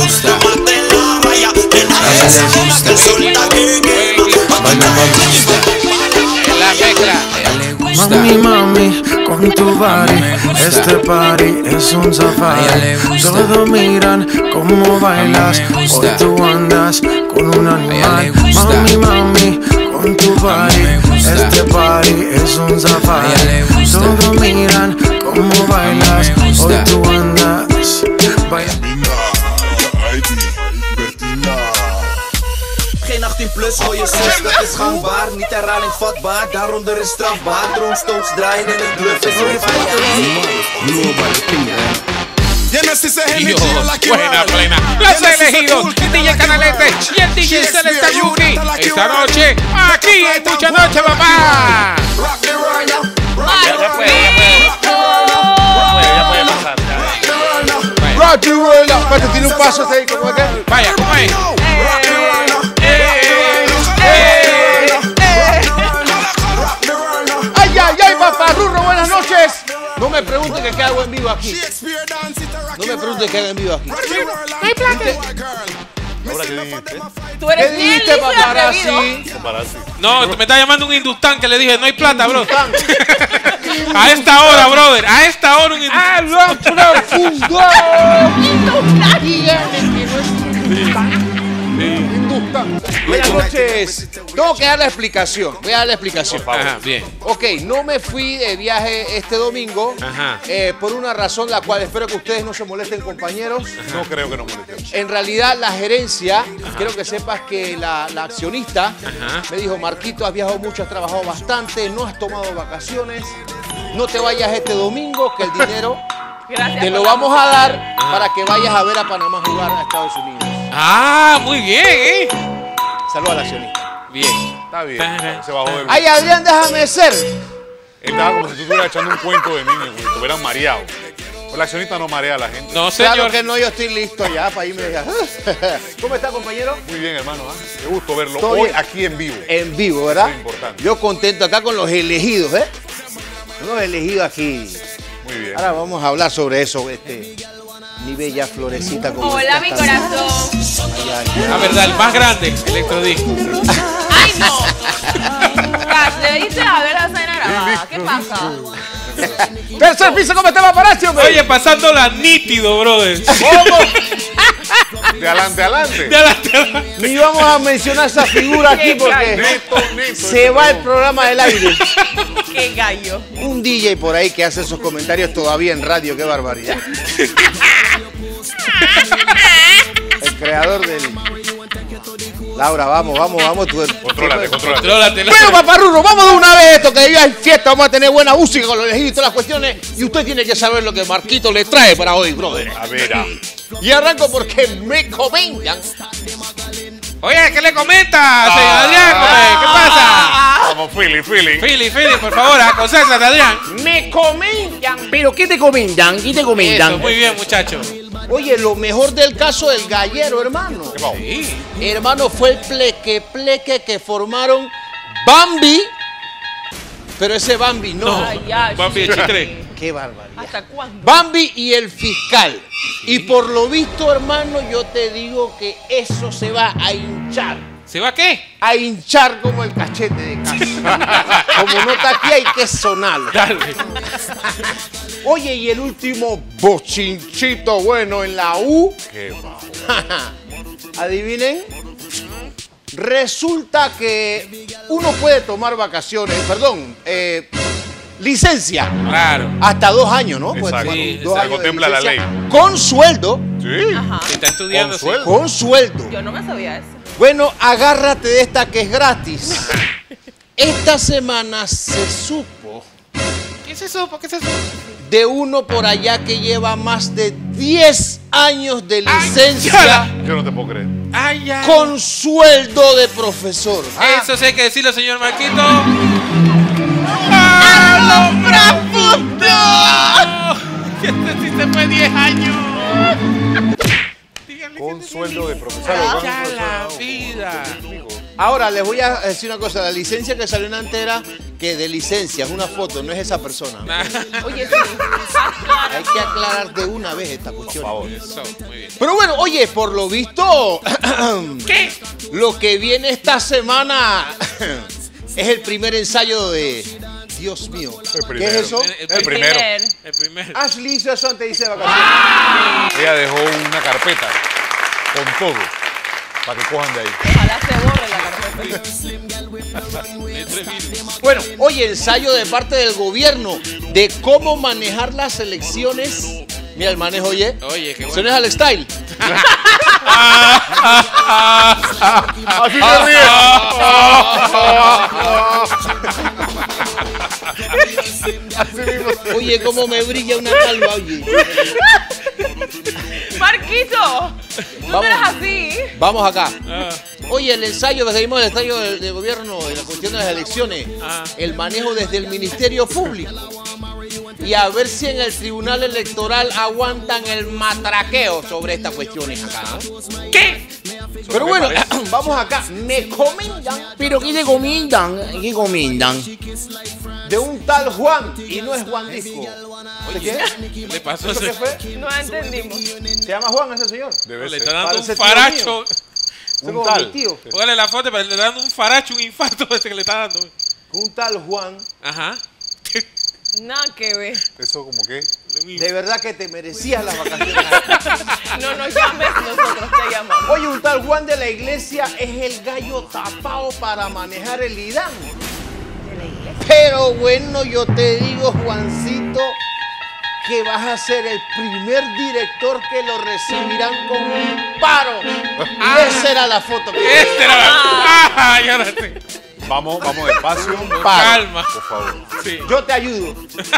En la mezcla. Mami, con tu body, este party es un safari. Todos miran cómo bailas, hoy tú andas con un animal. Mami, con tu body, este party es un safari. Todos miran cómo bailas, hoy tú andas. Geen 18 plus voor je zus, dat is gangbaar. Niet herhaling vatbaar, daaronder is strafbaar. Droomstooks draaien en het bluff is Buena plena. Los elegidos, el DJ Canalete y el DJ Celeste Yuki. Esta noche, aquí en Mucha Noche, papá. Ya puede pasar. Rock the world up. Espérate, tiene un paso ahí, ¿cómo es que? Vaya, ¿cómo es? Ay, papá Rurro, buenas noches. No me pregunten que qué hago en vivo aquí. No me pregunten qué hago en vivo aquí. ¿Hay plata? Laura, ¿Qué dijiste? Tú eres ¿Qué bien dijiste, liso y paparazzi? atrevido. Paparazzi. No, me está llamando un hindustán que le dije, no hay plata, bro. A esta hora, brother. A esta hora un ¡A lo profundo! Dígame que no es hindustán. Buenas noches. Tengo que dar la explicación. Voy a dar la explicación. Ajá, bien. Ok, no me fui de viaje este domingo por una razón la cual espero que ustedes no se molesten, compañeros. No creo que nos molestemos. En realidad, la gerencia, quiero que sepas que la accionista me dijo, Marquito, has viajado mucho, has trabajado bastante, no has tomado vacaciones, no te vayas este domingo, que el dinero te lo vamos a dar para que vayas a ver a Panamá jugar a Estados Unidos. Ah, muy bien, Saludos a la accionista. Bien. Está bien. Se bajó del... Ay, Adrián, déjame ser. Estaba como si tú estuvieras echando un cuento de niño, como si estuvieran mareado. Pues la accionista no marea a la gente. No, señor. Claro que no, yo estoy listo ya para irme. ¿Cómo está, compañero? Muy bien, hermano. Qué gusto verlo Todo hoy bien. aquí en vivo. En vivo, ¿verdad? Muy importante. Yo contento acá con los elegidos, ¿eh? Unos elegidos aquí. Muy bien. Ahora vamos a hablar sobre eso, mi bella florecita. Hola, mi corazón. La verdad, el más grande, Electrodisco. ¡Ay, no! Cash, debiste haber la cena grabada. ¿Qué pasa? Tercer piso, ¿cómo está, paparazzi, hombre? Oye, pasándola nítido, brother. ¿Cómo? De adelante, adelante. De adelante, adelante. Ni vamos a mencionar esa figura aquí porque se va el programa del aire. ¡Qué gallo! Un DJ por ahí que hace esos comentarios todavía en radio, qué barbaridad. El creador del... Laura, vamos. Contrólate. Bueno, paparruno, vamos de una vez esto, que ya es fiesta, vamos a tener buena música con los elegidos y todas las cuestiones. Y usted tiene que saber lo que Marquito le trae para hoy, brother. A ver. Y arranco porque me comentan. Oye, ¿qué le comenta, señor Adrián? ¿Qué pasa? Vamos, Philly. Philly, por favor, aconsélate, Adrián. Me comentan. ¿Pero qué te comentan? ¿Qué te comentan? Eso, muy bien, muchacho. Oye, lo mejor del caso del gallero, hermano. ¿Qué pasó? Sí. Hermano, fue el pleque que formaron Bambi. Pero ese Bambi no. Ay, ya, Bambi de Chitré. Qué barbaridad. ¿Hasta cuándo? Bambi y el fiscal. Y por lo visto, hermano, yo te digo que eso se va a hinchar. ¿Se va qué? A hinchar como el cachete de casa. Como no está aquí, hay que sonarlo. Dale. Oye, y el último bochinchito bueno en la U. Qué bajo. Adivinen. Resulta que uno puede tomar vacaciones, licencia. Claro. Hasta 2 años, ¿no? Pues, Exacto. Sí, dos se años de contempla la licencia ley. Con sueldo. Sí. Ajá. Si está estudiando, Con sí. sueldo. Con sueldo. Yo no me sabía eso. Bueno, agárrate de esta que es gratis. Esta semana se supo ¿Qué se supo? ¿Qué se supo? de uno por allá que lleva más de 10 años de licencia ya. Yo no te puedo creer. Ay, ya. con sueldo de profesor. Eso sí hay que decirlo, señor Marquito. ¡A lo profundo! Este sí se fue 10 años. Con sueldo de profesor. Ya la vida. Ahora les voy a decir una cosa. La licencia que salió en antera, que de licencia es una foto, no es esa persona. Oye, sí. Hay que aclarar de una vez esta cuestión. Por favor. Eso, muy bien. Pero bueno, oye, por lo visto, ¿Qué? lo que viene esta semana es el primer ensayo de... Dios mío. El ¿Qué es eso? El primero. El primero. Ashley hizo eso antes de irse de vacaciones. Ella dejó una carpeta con todo para que cojan de ahí. Ojalá se borre la carpeta. Bueno, oye, ensayo de parte del gobierno de cómo manejar las elecciones. Mira el manejo, oye. Oye, qué Eso bueno. no es al style. Así se ríe. Así mismo. Oye, cómo me brilla una calva, oye. Marquito, no eres así. Vamos acá. Oye, el ensayo, seguimos el ensayo del gobierno en la cuestión de las elecciones. El manejo desde el Ministerio Público. Y a ver si en el Tribunal Electoral aguantan el matraqueo sobre estas cuestiones acá, ¿no? ¿Qué? Pero bueno, vamos acá. Me comentan. ¿Pero qué te comentan? ¿Qué comentan? De un tal Juan, y no es Juan Disco. Oye, ¿qué le pasó a ¿Eso ese? qué fue? No entendimos. ¿Se llama Juan ese señor? Debe Le ser. está dando Parece un tío paracho. Un tal. Póngale la foto, pero le está dando un faracho, un infarto ese que le está dando. Un tal Juan. Ajá. Nada que ver. Eso como que... De verdad que te merecías las vacaciones. No nos llames, nosotros te llamamos. Oye, un tal Juan de la iglesia es el gallo tapado para manejar el IDAN. Pero bueno, yo te digo, Juancito, que vas a ser el primer director que lo recibirán con un paro. Y esa era la foto que... Esta era la... ya la sé. Vamos despacio. Con calma. Por favor. Sí. Yo te ayudo.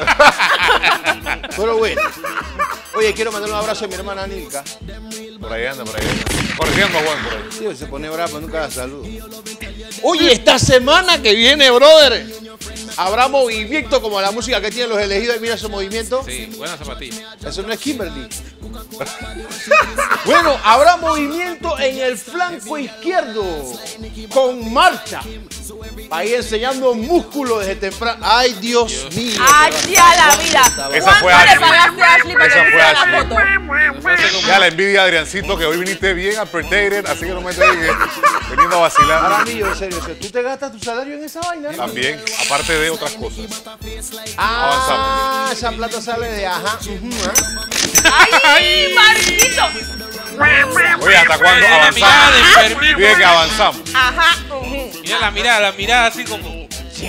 Pero bueno. Oye, quiero mandar un abrazo a mi hermana Nilka. Por ahí anda. Corriendo a Juan por ahí. Sí, se pone bravo, nunca la saludo. Oye, esta semana que viene, brother, habrá movimiento como la música que tienen los elegidos. Y mira ese movimiento. Sí, buena zapatilla. Eso no es Kimberly. Bueno, habrá movimiento en el flanco izquierdo con marcha. Ahí enseñando músculo desde temprano. Ay, Dios mío. ¡Ay, ya la vida! Esa fue ¿Cuánto le Ashley. pagaste a Ashley para Esa que fue hiciera Ashley. la foto? Ya la envidia, Adriancito, que hoy viniste bien apertated, así que no me estés veniendo a vacilar. Ahora, amigo, en serio, ¿tú te gastas tu salario en esa vaina? También, aparte de otras cosas. Ah, esa plata sale de ajá. ¡Ay, Marquito! Oye, ¿hasta cuándo La mirada avanzamos? de enfermito. Dije que avanzamos. Ajá. Mira la mirada así como...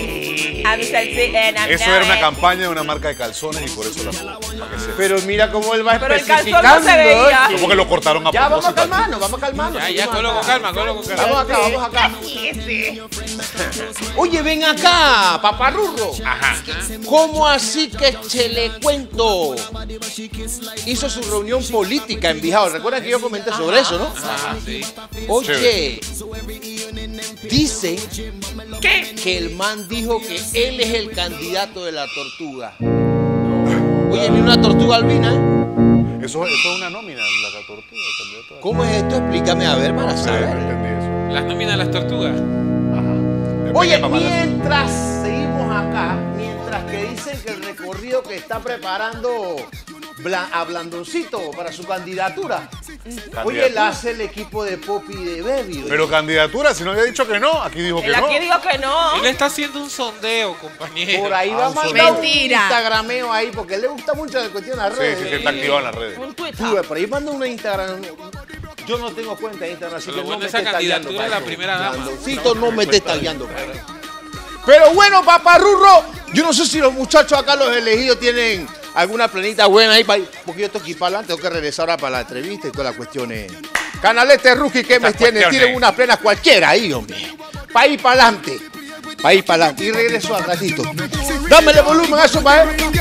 Eso era una campaña de una marca de calzones y por eso la foto. Pero mira cómo él va Pero el especificando. calzón no se veía. Como que lo cortaron a Ya, vamos a propósito. calmarnos. Ya, cógelo con calma. Vamos acá. Oye, ven acá, paparrurro. Ajá. ¿Cómo así que Chelecuento hizo su reunión política en Bijao? Recuerda que yo comenté sobre eso, ¿no? Ajá, sí. Oye, dicen que el man dijo que él es el candidato de la tortuga. Oye, viene una tortuga albina. Eso es una nómina, la tortuga. El candidato. ¿Cómo es esto? Explícame a ver para Sí, saber. entendí eso. Las nóminas de las tortugas. Oye, Papá, mientras seguimos acá, mientras que dicen que el recorrido que está preparando a Blandoncito para su candidatura. Oye, la hace el equipo de Poppy y de Baby. Pero candidatura, si no había dicho que no, aquí dijo que Él no. aquí dijo que no. Él está haciendo un sondeo, compañero. Por ahí va a un mandar un Mentira. Instagrameo ahí, porque le gusta mucho la cuestión de las Sí, redes. sí, está activado en las redes. Un tweet. Sube, por ahí manda una Instagram. Yo no tengo cuenta de Instagram, así Pero que no bueno, me esa estés tagueando candidatura es para la eso. primera dama. Blandoncito, no me estés tagueando para eso. Pero bueno, paparrurro, yo no sé si los muchachos acá, los elegidos, tienen alguna planita buena ahí, porque yo tengo que ir para adelante, tengo que regresar ahora para la entrevista y todas las cuestiones. Canalete Rookie, ¿qué me tiene? Tienen unas plenas cualquiera ahí, hombre. Para ir para adelante. Para ir para adelante. Y regreso al ratito. Dámele volumen a eso, para él.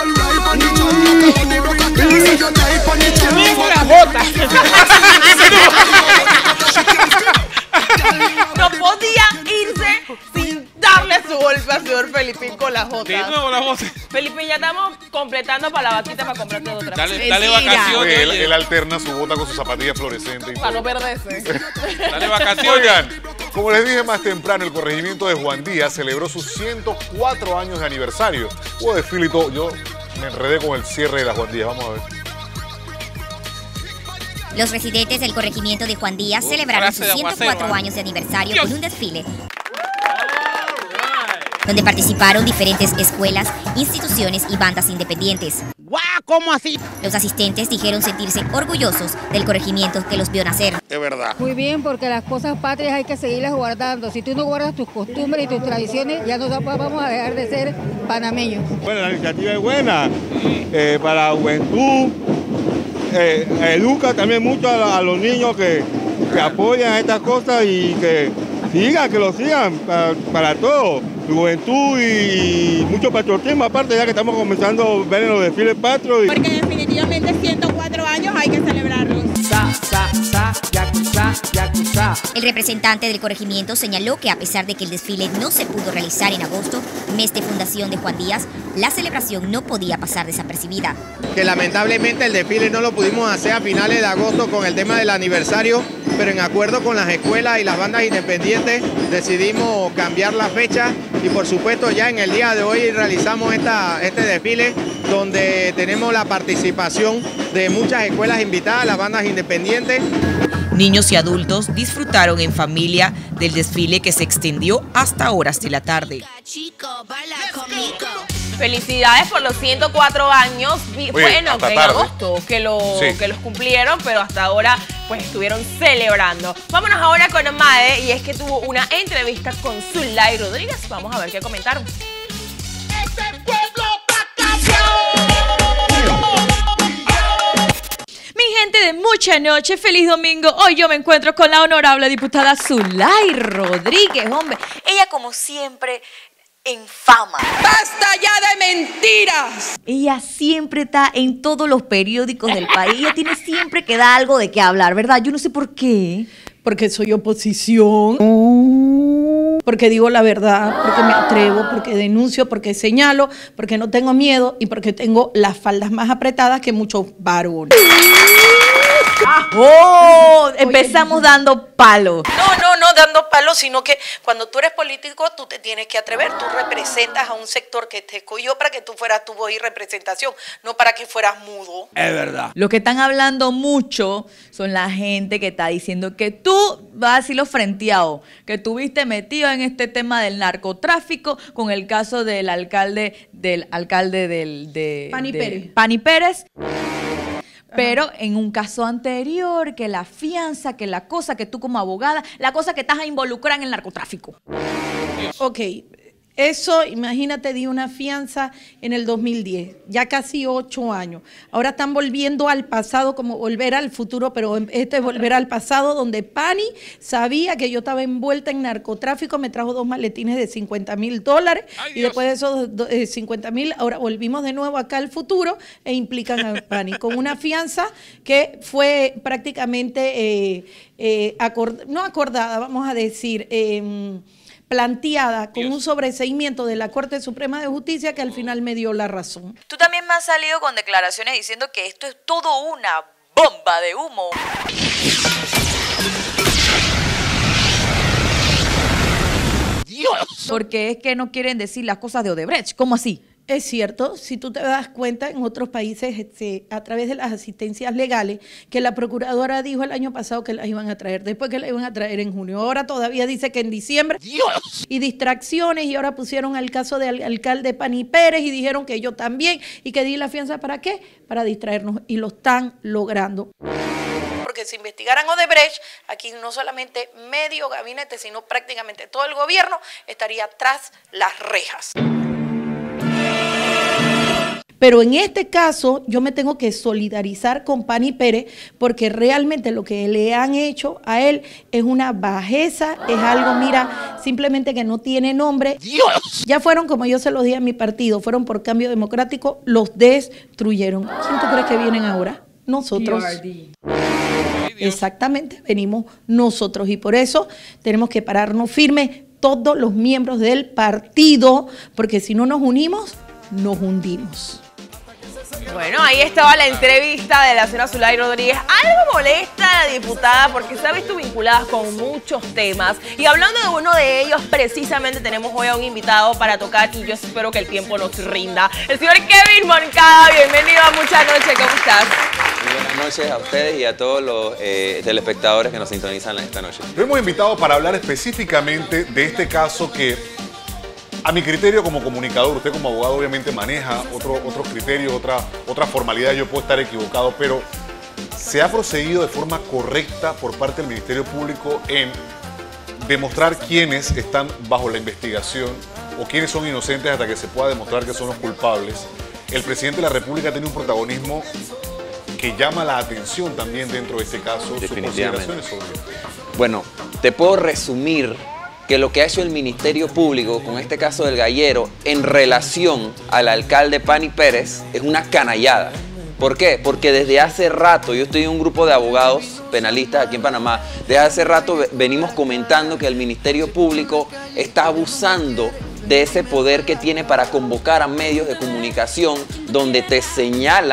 No podía irse sin darle su golpe al señor Felipín con la Jota. De nuevo la voz. Felipín, ya estamos completando para la vaquita para comprarte otra. Dale vacaciones. Oye, oye. él alterna su bota con sus zapatillas fluorescentes. Y Para no todo. perderse. Dale vacaciones. Oigan, como les dije más temprano, el corregimiento de Juan Díaz celebró sus 104 años de aniversario. Hubo desfile y todo. Yo me enredé con el cierre de la Juan Díaz. Vamos a ver. Los residentes del corregimiento de Juan Díaz celebraron sus frase de 104 aguacero, años de aniversario Dios. con un desfile donde participaron diferentes escuelas, instituciones y bandas independientes. ¡Guau! ¿Cómo así? Los asistentes dijeron sentirse orgullosos del corregimiento que los vio nacer. Es verdad. Muy bien, porque las cosas patrias hay que seguirlas guardando. Si tú no guardas tus costumbres y tus tradiciones, ya no vamos a dejar de ser panameños. Bueno, la iniciativa es buena para la juventud. Educa también mucho a los niños que apoyan estas cosas y que lo sigan para todo. Juventud y mucho patriotismo, aparte ya que estamos comenzando a ver en los desfiles patrios. Porque definitivamente 104 años hay que celebrarlos. El representante del corregimiento señaló que a pesar de que el desfile no se pudo realizar en agosto, mes de fundación de Juan Díaz, la celebración no podía pasar desapercibida. Que lamentablemente el desfile no lo pudimos hacer a finales de agosto con el tema del aniversario, pero en acuerdo con las escuelas y las bandas independientes decidimos cambiar la fecha y por supuesto ya en el día de hoy realizamos este desfile donde tenemos la participación de muchas escuelas invitadas, las bandas independientes. Niños y adultos disfrutaron en familia del desfile que se extendió hasta horas de la tarde. Felicidades por los 104 años. Bueno, en agosto que los cumplieron, pero hasta ahora pues estuvieron celebrando. Vámonos ahora con Made, y es que tuvo una entrevista con Zulay Rodríguez. Vamos a ver qué comentaron. Mi gente de mucha noche, feliz domingo. Hoy yo me encuentro con la honorable diputada Zulay Rodríguez, hombre. Ella como siempre en fama. ¡Basta ya de mentiras! Ella siempre está en todos los periódicos del país. Ella tiene siempre que dar algo de qué hablar, ¿verdad? Yo no sé por qué. Porque soy oposición. Porque digo la verdad, porque me atrevo, porque denuncio, porque señalo, porque no tengo miedo y porque tengo las faldas más apretadas que muchos varones. ¡Oh! Empezamos dando palos. No dando palos, sino que cuando tú eres político, tú te tienes que atrever. Tú representas a un sector que te escogió para que tú fueras tu voz y representación, no para que fueras mudo. Es verdad. Lo que están hablando mucho son la gente que está diciendo que tú vas a decirlo frenteado, que estuviste metido en este tema del narcotráfico con el caso del alcalde de Pani Pérez. Pero en un caso anterior, que la fianza, que la cosa, que tú como abogada, la cosa que estás involucrada en el narcotráfico. Ok, eso, imagínate, di una fianza en el 2010, ya casi 8 años. Ahora están volviendo al pasado, como volver al futuro, pero este es volver al pasado, donde Pani sabía que yo estaba envuelta en narcotráfico, me trajo 2 maletines de $50,000 y después de esos 50,000, ahora volvimos de nuevo acá al futuro e implican a Pani con una fianza que fue prácticamente, no acordada, vamos a decir, planteada con un sobreseimiento de la Corte Suprema de Justicia que al final me dio la razón. Tú también me has salido con declaraciones diciendo que esto es todo una bomba de humo. Dios. Porque es que no quieren decir las cosas de Odebrecht. ¿Cómo así? Es cierto, si tú te das cuenta, en otros países, a través de las asistencias legales, que la procuradora dijo el año pasado que las iban a traer, después que las iban a traer en junio, ahora todavía dice que en diciembre. ¡Dios! Y distracciones, y ahora pusieron al caso del alcalde Pani Pérez y dijeron que yo también, y que di la fianza ¿para qué? Para distraernos, y lo están logrando. Porque si investigaran Odebrecht, aquí no solamente medio gabinete, sino prácticamente todo el gobierno estaría tras las rejas. Pero en este caso yo me tengo que solidarizar con Pani Pérez porque realmente lo que le han hecho a él es una bajeza, es algo, mira, simplemente que no tiene nombre. ¡Dios! Ya fueron, como yo se los dije a mi partido, fueron por Cambio Democrático, los destruyeron. ¿Quién tú crees que vienen ahora? Nosotros. Exactamente, venimos nosotros y por eso tenemos que pararnos firmes todos los miembros del partido, porque si no nos unimos, nos hundimos. Bueno, ahí estaba la entrevista de la señora Zulay Rodríguez. Algo molesta a la diputada porque se ha visto vinculada con muchos temas. Y hablando de uno de ellos, precisamente tenemos hoy a un invitado para tocar y yo espero que el tiempo nos rinda. El señor Kevin Moncada, bienvenido a Mucha Noche, ¿cómo estás? Muy buenas noches a ustedes y a todos los telespectadores que nos sintonizan esta noche. Lo hemos invitado para hablar específicamente de este caso que, a mi criterio como comunicador, usted como abogado obviamente maneja otro criterio, otra formalidad, yo puedo estar equivocado, pero se ha procedido de forma correcta por parte del Ministerio Público en demostrar quiénes están bajo la investigación o quiénes son inocentes hasta que se pueda demostrar que son los culpables. El presidente de la República tiene un protagonismo que llama la atención también dentro de este caso. ¿Sus consideraciones sobre esto? Bueno, te puedo resumir que lo que ha hecho el Ministerio Público con este caso del Gallero en relación al alcalde Pani Pérez es una canallada. ¿Por qué? Porque desde hace rato, yo estoy en un grupo de abogados penalistas aquí en Panamá, desde hace rato venimos comentando que el Ministerio Público está abusando de ese poder que tiene para convocar a medios de comunicación donde te señalan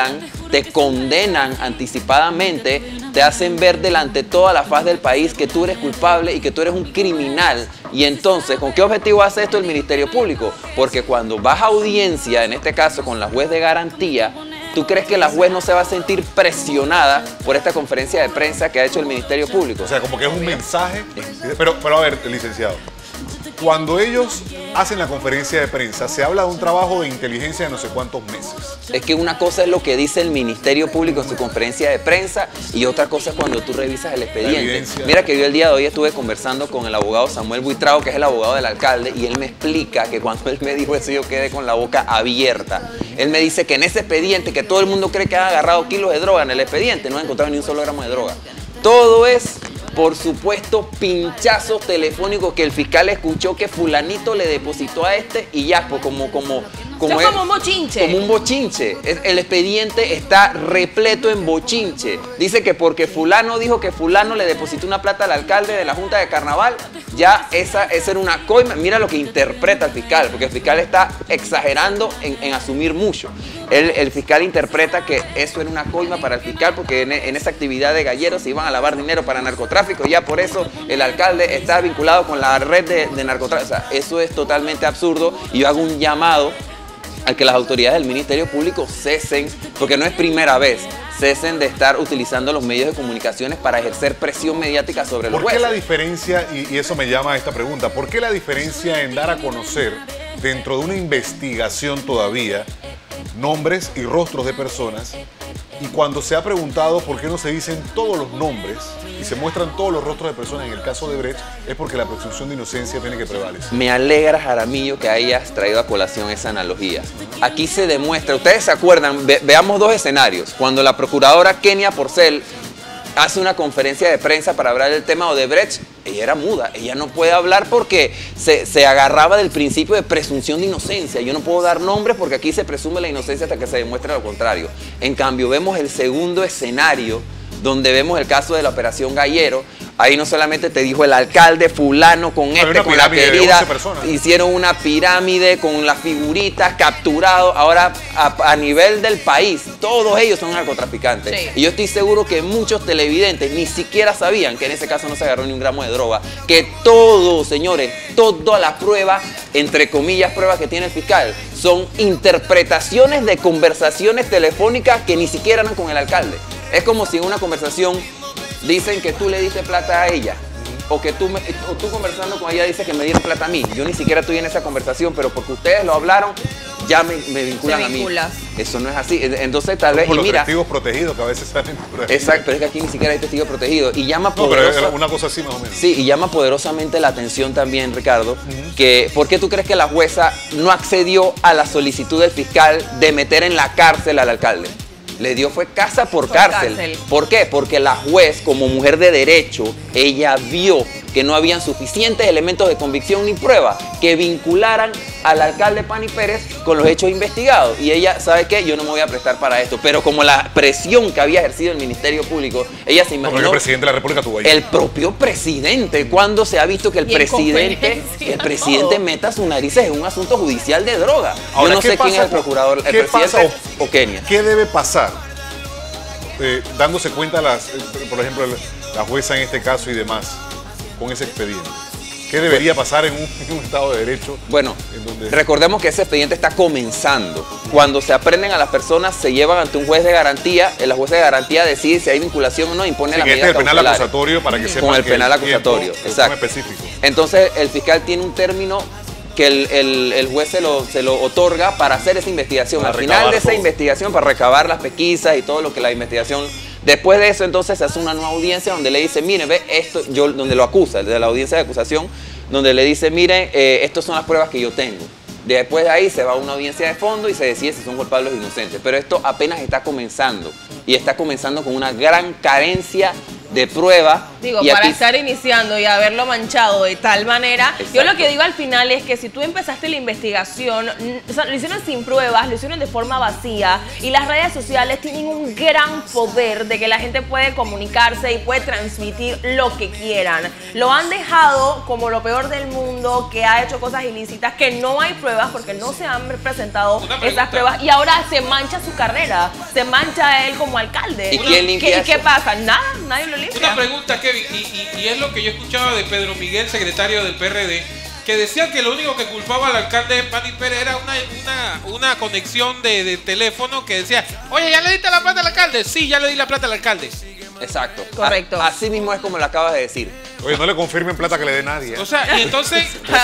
te condenan anticipadamente, te hacen ver delante toda la faz del país que tú eres culpable y que tú eres un criminal. Y entonces, ¿con qué objetivo hace esto el Ministerio Público? Porque cuando vas a audiencia, en este caso con la juez de garantía, ¿tú crees que la juez no se va a sentir presionada por esta conferencia de prensa que ha hecho el Ministerio Público? O sea, como que es un mensaje. Pero a ver, licenciado, cuando ellos hacen la conferencia de prensa, se habla de un trabajo de inteligencia de no sé cuántos meses. Es que una cosa es lo que dice el Ministerio Público en su conferencia de prensa y otra cosa es cuando tú revisas el expediente. Mira que yo el día de hoy estuve conversando con el abogado Samuel Buitrao, que es el abogado del alcalde, y él me explica que cuando él me dijo eso yo quedé con la boca abierta. Él me dice que en ese expediente, que todo el mundo cree que han agarrado kilos de droga en el expediente, no han encontrado ni un solo gramo de droga. Todo es, por supuesto, pinchazos telefónicos que el fiscal escuchó que fulanito le depositó a este y ya, pues como un bochinche. Como un bochinche. El expediente está repleto en bochinche. Dice que porque fulano dijo que fulano le depositó una plata al alcalde de la Junta de Carnaval, ya esa era una coima. Mira lo que interpreta el fiscal, porque el fiscal está exagerando en asumir mucho. El fiscal interpreta que eso era una coima para el fiscal porque en esa actividad de galleros se iban a lavar dinero para narcotráfico y ya por eso el alcalde está vinculado con la red de narcotráfico. O sea, eso es totalmente absurdo y yo hago un llamado a que las autoridades del Ministerio Público cesen, porque no es primera vez, cesen de estar utilizando los medios de comunicaciones para ejercer presión mediática sobre los jueces. ¿Por qué la diferencia, y eso me llama a esta pregunta, por qué la diferencia en dar a conocer dentro de una investigación todavía nombres y rostros de personas y cuando se ha preguntado por qué no se dicen todos los nombres y se muestran todos los rostros de personas en el caso de Brecht, es porque la presunción de inocencia tiene que prevalecer? Me alegra, Jaramillo, que hayas traído a colación esa analogía. Aquí se demuestra, ustedes se acuerdan, veamos dos escenarios. Cuando la procuradora Kenia Porcel hace una conferencia de prensa para hablar del tema Odebrecht, ella era muda, ella no puede hablar porque se agarraba del principio de presunción de inocencia. Yo no puedo dar nombres porque aquí se presume la inocencia hasta que se demuestre lo contrario. En cambio, vemos el segundo escenario, donde vemos el caso de la Operación Gallero. Ahí no solamente te dijo el alcalde fulano con con la querida, hicieron una pirámide con las figuritas, capturados. Ahora a nivel del país, todos ellos son narcotraficantes. Sí. Y yo estoy seguro que muchos televidentes ni siquiera sabían que en ese caso no se agarró ni un gramo de droga. Que todo, señores, todas las pruebas, entre comillas, pruebas que tiene el fiscal, son interpretaciones de conversaciones telefónicas que ni siquiera eran con el alcalde. Es como si en una conversación dicen que tú le diste plata a ella o que tú conversando con ella dices que me dieron plata a mí. Yo ni siquiera estoy en esa conversación, pero porque ustedes lo hablaron, ya me vinculan a mí. Eso no es así. Entonces tal vez, y mira, testigos protegidos que a veces salen por ahí. Exacto, pero es que aquí ni siquiera hay testigos protegidos y llama una cosa así más o menos. Sí, y llama poderosamente la atención también, Ricardo, que ¿por qué tú crees que la jueza no accedió a la solicitud del fiscal de meter en la cárcel al alcalde? Le dio fue casa por cárcel. ¿Por qué? Porque la juez, como mujer de derecho, ella vio que no habían suficientes elementos de convicción ni prueba que vincularan al alcalde Pani Pérez con los hechos investigados. Y ella, ¿sabe qué? Yo no me voy a prestar para esto. Pero como la presión que había ejercido el Ministerio Público, ella se imaginó... el presidente de la República tuvo ahí. El propio presidente. ¿Cuándo se ha visto que el presidente meta sus narices en un asunto judicial de droga? Ahora, yo no sé quién es el procurador, el presidente o Kenia. ¿Qué debe pasar? Dándose cuenta, por ejemplo, la jueza en este caso y demás, con ese expediente. ¿Qué debería pasar en un Estado de Derecho? Bueno, recordemos que ese expediente está comenzando. Cuando se aprenden a las personas, se llevan ante un juez de garantía. El juez de garantía decide si hay vinculación o no, impone la medida cautelar. El penal acusatorio para que sepan con el penal acusatorio, exacto. Específico. Entonces, el fiscal tiene un término que el juez se lo otorga para hacer esa investigación. Al final de esa investigación, para recabar las pesquisas y todo lo que la investigación... Después de eso, entonces, se hace una nueva audiencia donde le dice, mire, ve esto, donde lo acusa, de la audiencia de acusación, donde le dice, mire, estas son las pruebas que yo tengo. Después de ahí se va a una audiencia de fondo y se decide si son culpables o inocentes. Pero esto apenas está comenzando. Y está comenzando con una gran carencia de prueba. Digo, y para aquí, estar iniciando y haberlo manchado de tal manera, Exacto. yo lo que digo al final es que si tú empezaste la investigación, o sea, lo hicieron sin pruebas, lo hicieron de forma vacía, y las redes sociales tienen un gran poder de que la gente puede comunicarse y puede transmitir lo que quieran. Lo han dejado como lo peor del mundo, que ha hecho cosas ilícitas, que no hay pruebas porque no se han presentado esas pruebas, y ahora se mancha su carrera, se mancha él como alcalde. ¿Y quién limpia ¿Y qué eso? pasa? Nada, nadie lo limpia. Una pregunta, Kevin, y es lo que yo escuchaba de Pedro Miguel, secretario del PRD, que decía que lo único que culpaba al alcalde Pani Pérez era una conexión de teléfono que decía, oye, ¿ya le diste la plata al alcalde? Sí, ya le di la plata al alcalde. Exacto. Correcto. Así mismo es como lo acabas de decir. Oye, no le confirmen plata que le dé nadie. O sea, y entonces...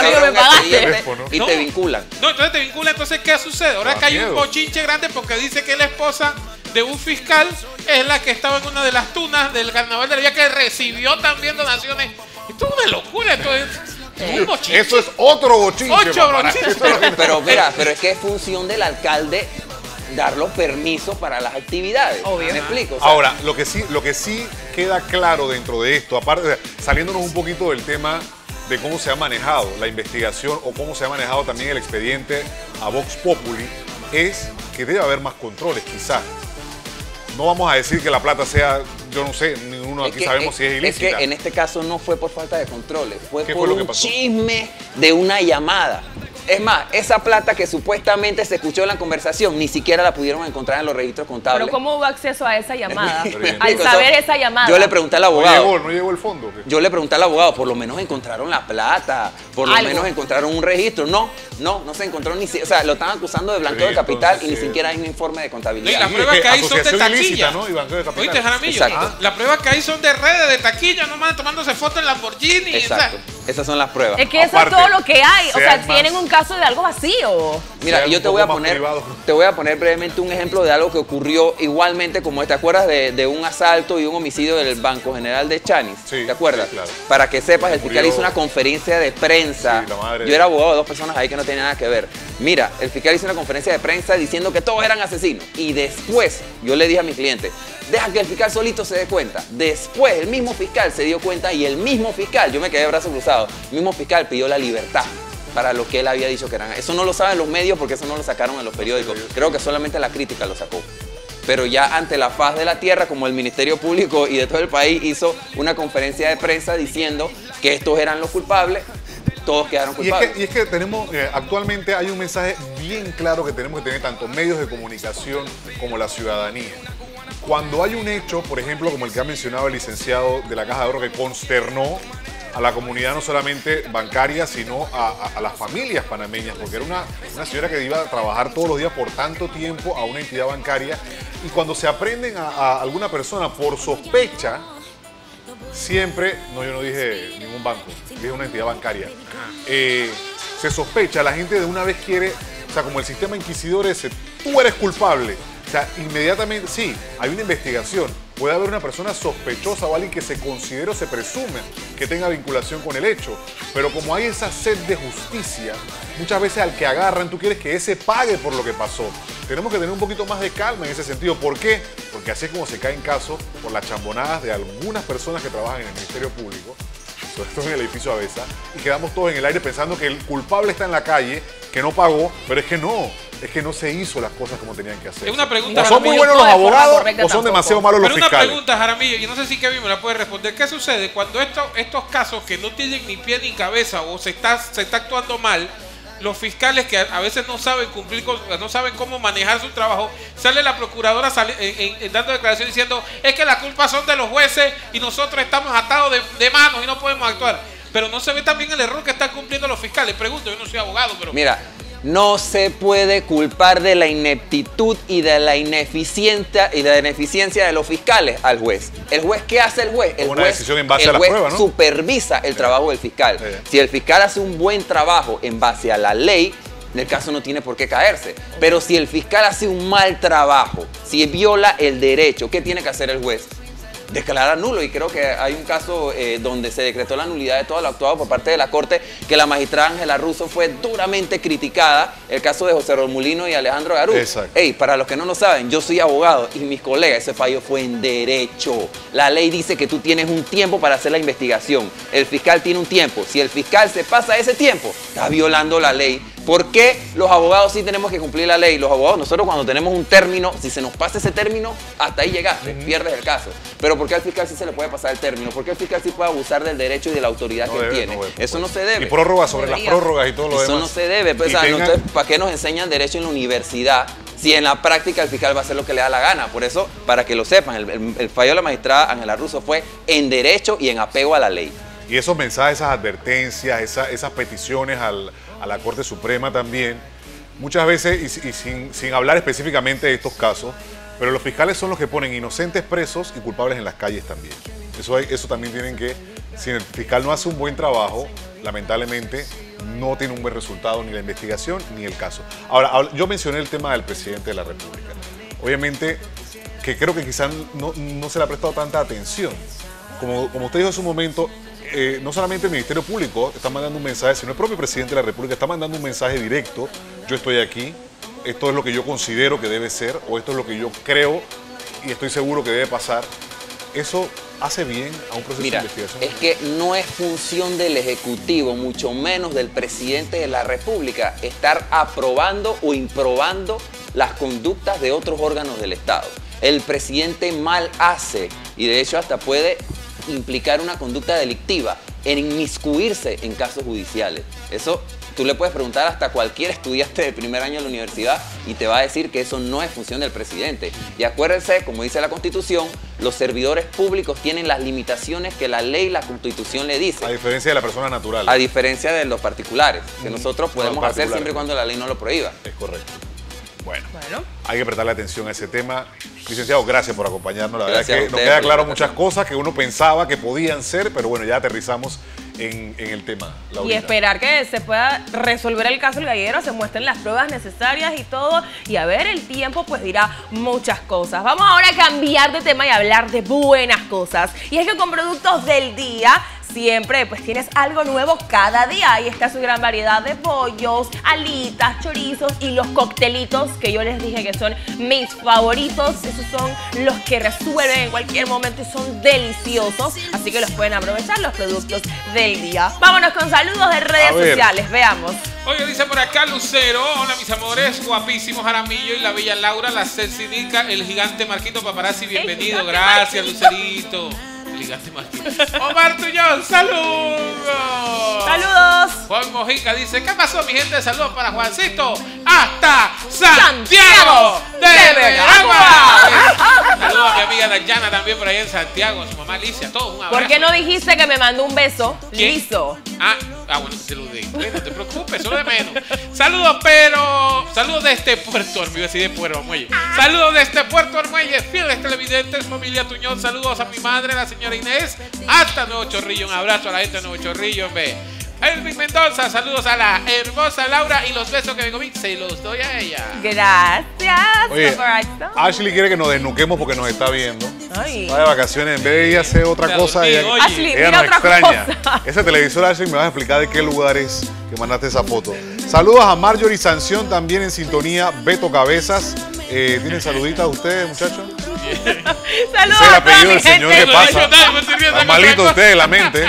Y te vinculan. No, entonces te vinculan. Entonces, ¿qué sucede? Ahora Da que hay un miedo. bochinche grande porque dice que la esposa de un fiscal es la que estaba en una de las tunas del carnaval de la Villa, que recibió también donaciones. Esto es una locura. Esto es un bochinche. Eso es otro bochinche. 8 papá. bochinches. Pero mira, pero es que es función del alcalde dar los permisos para las actividades. Obvio. ¿Me explico? O sea, Ahora, lo que sí queda claro dentro de esto, aparte, saliéndonos un poquito del tema de cómo se ha manejado la investigación o cómo se ha manejado también el expediente a Vox Populi, es que debe haber más controles, quizás. No vamos a decir que la plata sea, yo no sé, ninguno aquí sabemos si es ilícita. Es que en este caso no fue por falta de controles, fue ¿Qué por fue lo que un pasó? chisme de una llamada. Es más, esa plata que supuestamente se escuchó en la conversación, ni siquiera la pudieron encontrar en los registros contables. Pero ¿cómo hubo acceso a esa llamada? Pero Al saber esa llamada. Yo le pregunté al abogado. No llegó el fondo. ¿Qué? Yo le pregunté al abogado, por lo menos encontraron la plata, por lo Algo. menos encontraron un registro. No se encontró ni siquiera. O sea, lo están acusando de blanqueo de capital y ni siquiera hay un informe de No, y contabilidad. las pruebas que hay son de asociación taquilla. ilícita, ¿no? Y banqueo de capital. ¿Oíste, Jaramillo? Exacto. Las pruebas que hay son de redes, de taquilla, nomás tomándose fotos en Lamborghini. Exacto. Esas son las pruebas. Es que eso Aparte, es todo lo que hay. O sea, sean más- tienen un caso de algo vacío. Mira, Sea yo un te voy a poco más poner, privado. te voy a poner brevemente un ejemplo de algo que ocurrió igualmente como te acuerdas de un asalto y un homicidio del Banco General de Chanis. Sí, ¿Te acuerdas? sí, claro. Para que sepas, el fiscal Murió- hizo una conferencia de prensa. Sí, la madre Yo era abogado de dos personas ahí que no tenían nada que ver. Mira, el fiscal hizo una conferencia de prensa diciendo que todos eran asesinos. Y después yo le dije a mi cliente, deja que el fiscal solito se dé cuenta. Después el mismo fiscal se dio cuenta y el mismo fiscal, yo me quedé de brazos cruzados, el mismo fiscal pidió la libertad para lo que él había dicho que eran. Eso no lo saben los medios porque eso no lo sacaron en los periódicos. Creo que solamente la crítica lo sacó. Pero ya ante la faz de la tierra, como el Ministerio Público y de todo el país hizo una conferencia de prensa diciendo que estos eran los culpables, todos quedaron culpables. Y es que tenemos, actualmente hay un mensaje bien claro que tenemos que tener tanto medios de comunicación como la ciudadanía. Cuando hay un hecho, por ejemplo, como el que ha mencionado el licenciado de la Caja de Ahorro, que consternó a la comunidad no solamente bancaria, sino a las familias panameñas, porque era una señora que iba a trabajar todos los días por tanto tiempo a una entidad bancaria, y cuando se aprenden a alguna persona por sospecha, siempre, no, yo no dije ningún banco, dije una entidad bancaria, se sospecha, la gente de una vez quiere, o sea, como el sistema inquisidor ese, tú eres culpable, o sea, inmediatamente, sí, hay una investigación, puede haber una persona sospechosa o alguien que se considere o se presume que tenga vinculación con el hecho, pero como hay esa sed de justicia, muchas veces al que agarran, tú quieres que ese pague por lo que pasó. Tenemos que tener un poquito más de calma en ese sentido. ¿Por qué? Porque así es como se caen casos por las chambonadas de algunas personas que trabajan en el Ministerio Público, sobre todo en el edificio Avesa, y quedamos todos en el aire pensando que el culpable está en la calle, que no pagó, pero es que no se hizo las cosas como tenían que hacer. Es una pregunta, O son muy Jaramillo, buenos los no de forma abogados correcta o son tampoco. demasiado malos los Pero una fiscales. pregunta, Jaramillo, y no sé si Kevin me la puede responder. ¿Qué sucede cuando estos casos que no tienen ni pie ni cabeza o se está actuando mal, los fiscales que a veces no saben cumplir, no saben cómo manejar su trabajo, sale la procuradora dando declaración diciendo es que las culpas son de los jueces y nosotros estamos atados de manos y no podemos actuar? Pero no se ve también el error que están cumpliendo los fiscales. Pregunto, yo no soy abogado, pero... Mira, no se puede culpar de la ineptitud y de la ineficiencia de los fiscales al juez. ¿El juez qué hace el juez? El Una juez, decisión en base el a las juez pruebas, ¿no? supervisa el trabajo del fiscal. Si el fiscal hace un buen trabajo en base a la ley, el caso no tiene por qué caerse. Pero si el fiscal hace un mal trabajo, si viola el derecho, ¿qué tiene que hacer el juez? declarar nulo. Y creo que hay un caso donde se decretó la nulidad de todo lo actuado por parte de la Corte, que la magistrada Ángela Russo fue duramente criticada, el caso de José Romulino y Alejandro Garú. Ey, para los que no lo saben, yo soy abogado y mis colegas, ese fallo fue en derecho. La ley dice que tú tienes un tiempo para hacer la investigación. El fiscal tiene un tiempo. Si el fiscal se pasa ese tiempo, está violando la ley. ¿Por qué los abogados sí tenemos que cumplir la ley? Los abogados, nosotros cuando tenemos un término, si se nos pasa ese término, hasta ahí llegaste, pierdes el caso. Pero ¿por qué al fiscal sí se le puede pasar el término? ¿Por qué el fiscal sí puede abusar del derecho y de la autoridad que tiene? Eso no se debe. Y prórrogas sobre las prórrogas y todo lo demás. Eso no se debe. Pues, entonces, ¿para qué nos enseñan derecho en la universidad si en la práctica el fiscal va a hacer lo que le da la gana? Por eso, para que lo sepan, el fallo de la magistrada Ángela Russo fue en derecho y en apego a la ley. Y esos mensajes, esas advertencias, esas peticiones a la Corte Suprema también, muchas veces, y sin hablar específicamente de estos casos, pero los fiscales son los que ponen inocentes presos y culpables en las calles también. Eso también tienen que, si el fiscal no hace un buen trabajo, lamentablemente no tiene un buen resultado ni la investigación ni el caso. Ahora, yo mencioné el tema del presidente de la República. Obviamente, que creo que quizás no se le ha prestado tanta atención. Como usted dijo en su momento, no solamente el Ministerio Público está mandando un mensaje, sino el propio presidente de la República está mandando un mensaje directo. Yo estoy aquí, esto es lo que yo considero que debe ser, o esto es lo que yo creo y estoy seguro que debe pasar. Eso hace bien a un proceso de investigación. Es que no es función del Ejecutivo, mucho menos del presidente de la República, estar aprobando o improbando las conductas de otros órganos del Estado. El presidente mal hace y de hecho hasta puede implicar una conducta delictiva en inmiscuirse en casos judiciales. Eso tú le puedes preguntar hasta cualquier estudiante de primer año de la universidad y te va a decir que eso no es función del presidente. Y acuérdense, como dice la Constitución, los servidores públicos tienen las limitaciones que la ley y la Constitución le dice. A diferencia de la persona natural. A diferencia de los particulares, que nosotros podemos hacer siempre y cuando la ley no lo prohíba. Es correcto. Bueno, hay que prestarle atención a ese tema. Licenciado, gracias por acompañarnos. La verdad es que nos queda claro muchas cosas que uno pensaba que podían ser, pero bueno, ya aterrizamos en el tema. Y esperar que se pueda resolver el caso del gallero, se muestren las pruebas necesarias y todo. Y a ver, el tiempo pues dirá muchas cosas. Vamos ahora a cambiar de tema y hablar de buenas cosas. Y es que con Productos del Día siempre pues tienes algo nuevo cada día. Ahí está su gran variedad de pollos, alitas, chorizos y los coctelitos que yo les dije que son mis favoritos. Esos son los que resuelven en cualquier momento y son deliciosos. Así que los pueden aprovechar, los productos del día. Vámonos con saludos de redes sociales, veamos. Oye, dice por acá Lucero, hola mis amores, guapísimo Jaramillo y la bella Laura, la Celsinica, el gigante Marquito Paparazzi, bienvenido, gracias Lucerito. El gigante Marquito. Omar Tuñón, saludos. Saludos. Juan Mojica dice, ¿qué pasó mi gente? Saludos para Juancito hasta Santiago de Veragua. Saludos a mi amiga Dayana también por ahí en Santiago, a su mamá Alicia, todos un abrazo. ¿Por qué no dijiste que me mandó un beso? ¿Quién? Liso. Bueno, te lo digo. No te preocupes, eso de menos. Saludos, saludos de este Puerto Armuelle, iba a decir de Puerto Armuelle. Saludos de este Puerto Armuelle, fieles televidentes, familia Tuñón. Saludos a mi madre, la señora Inés, hasta Nuevo Chorrillo. Un abrazo a la gente de Nuevo Chorrillo, Elvin Mendoza, saludos a la hermosa Laura y los besos que vengo se los doy a ella. Gracias. Oye, Ashley quiere que nos desnuquemos porque nos está viendo. Ay. Va de vacaciones, en vez de ir a hacer otra cosa, ella nos extraña. Ese televisor, Ashley, me vas a explicar de qué lugar es que mandaste esa foto. Saludos a Marjorie Sanción, también en sintonía, Beto Cabezas. ¿Tienen saluditas ustedes, muchachos? Saludos. Ese es el apellido del señor que pasa. Están malitos ustedes, la mente.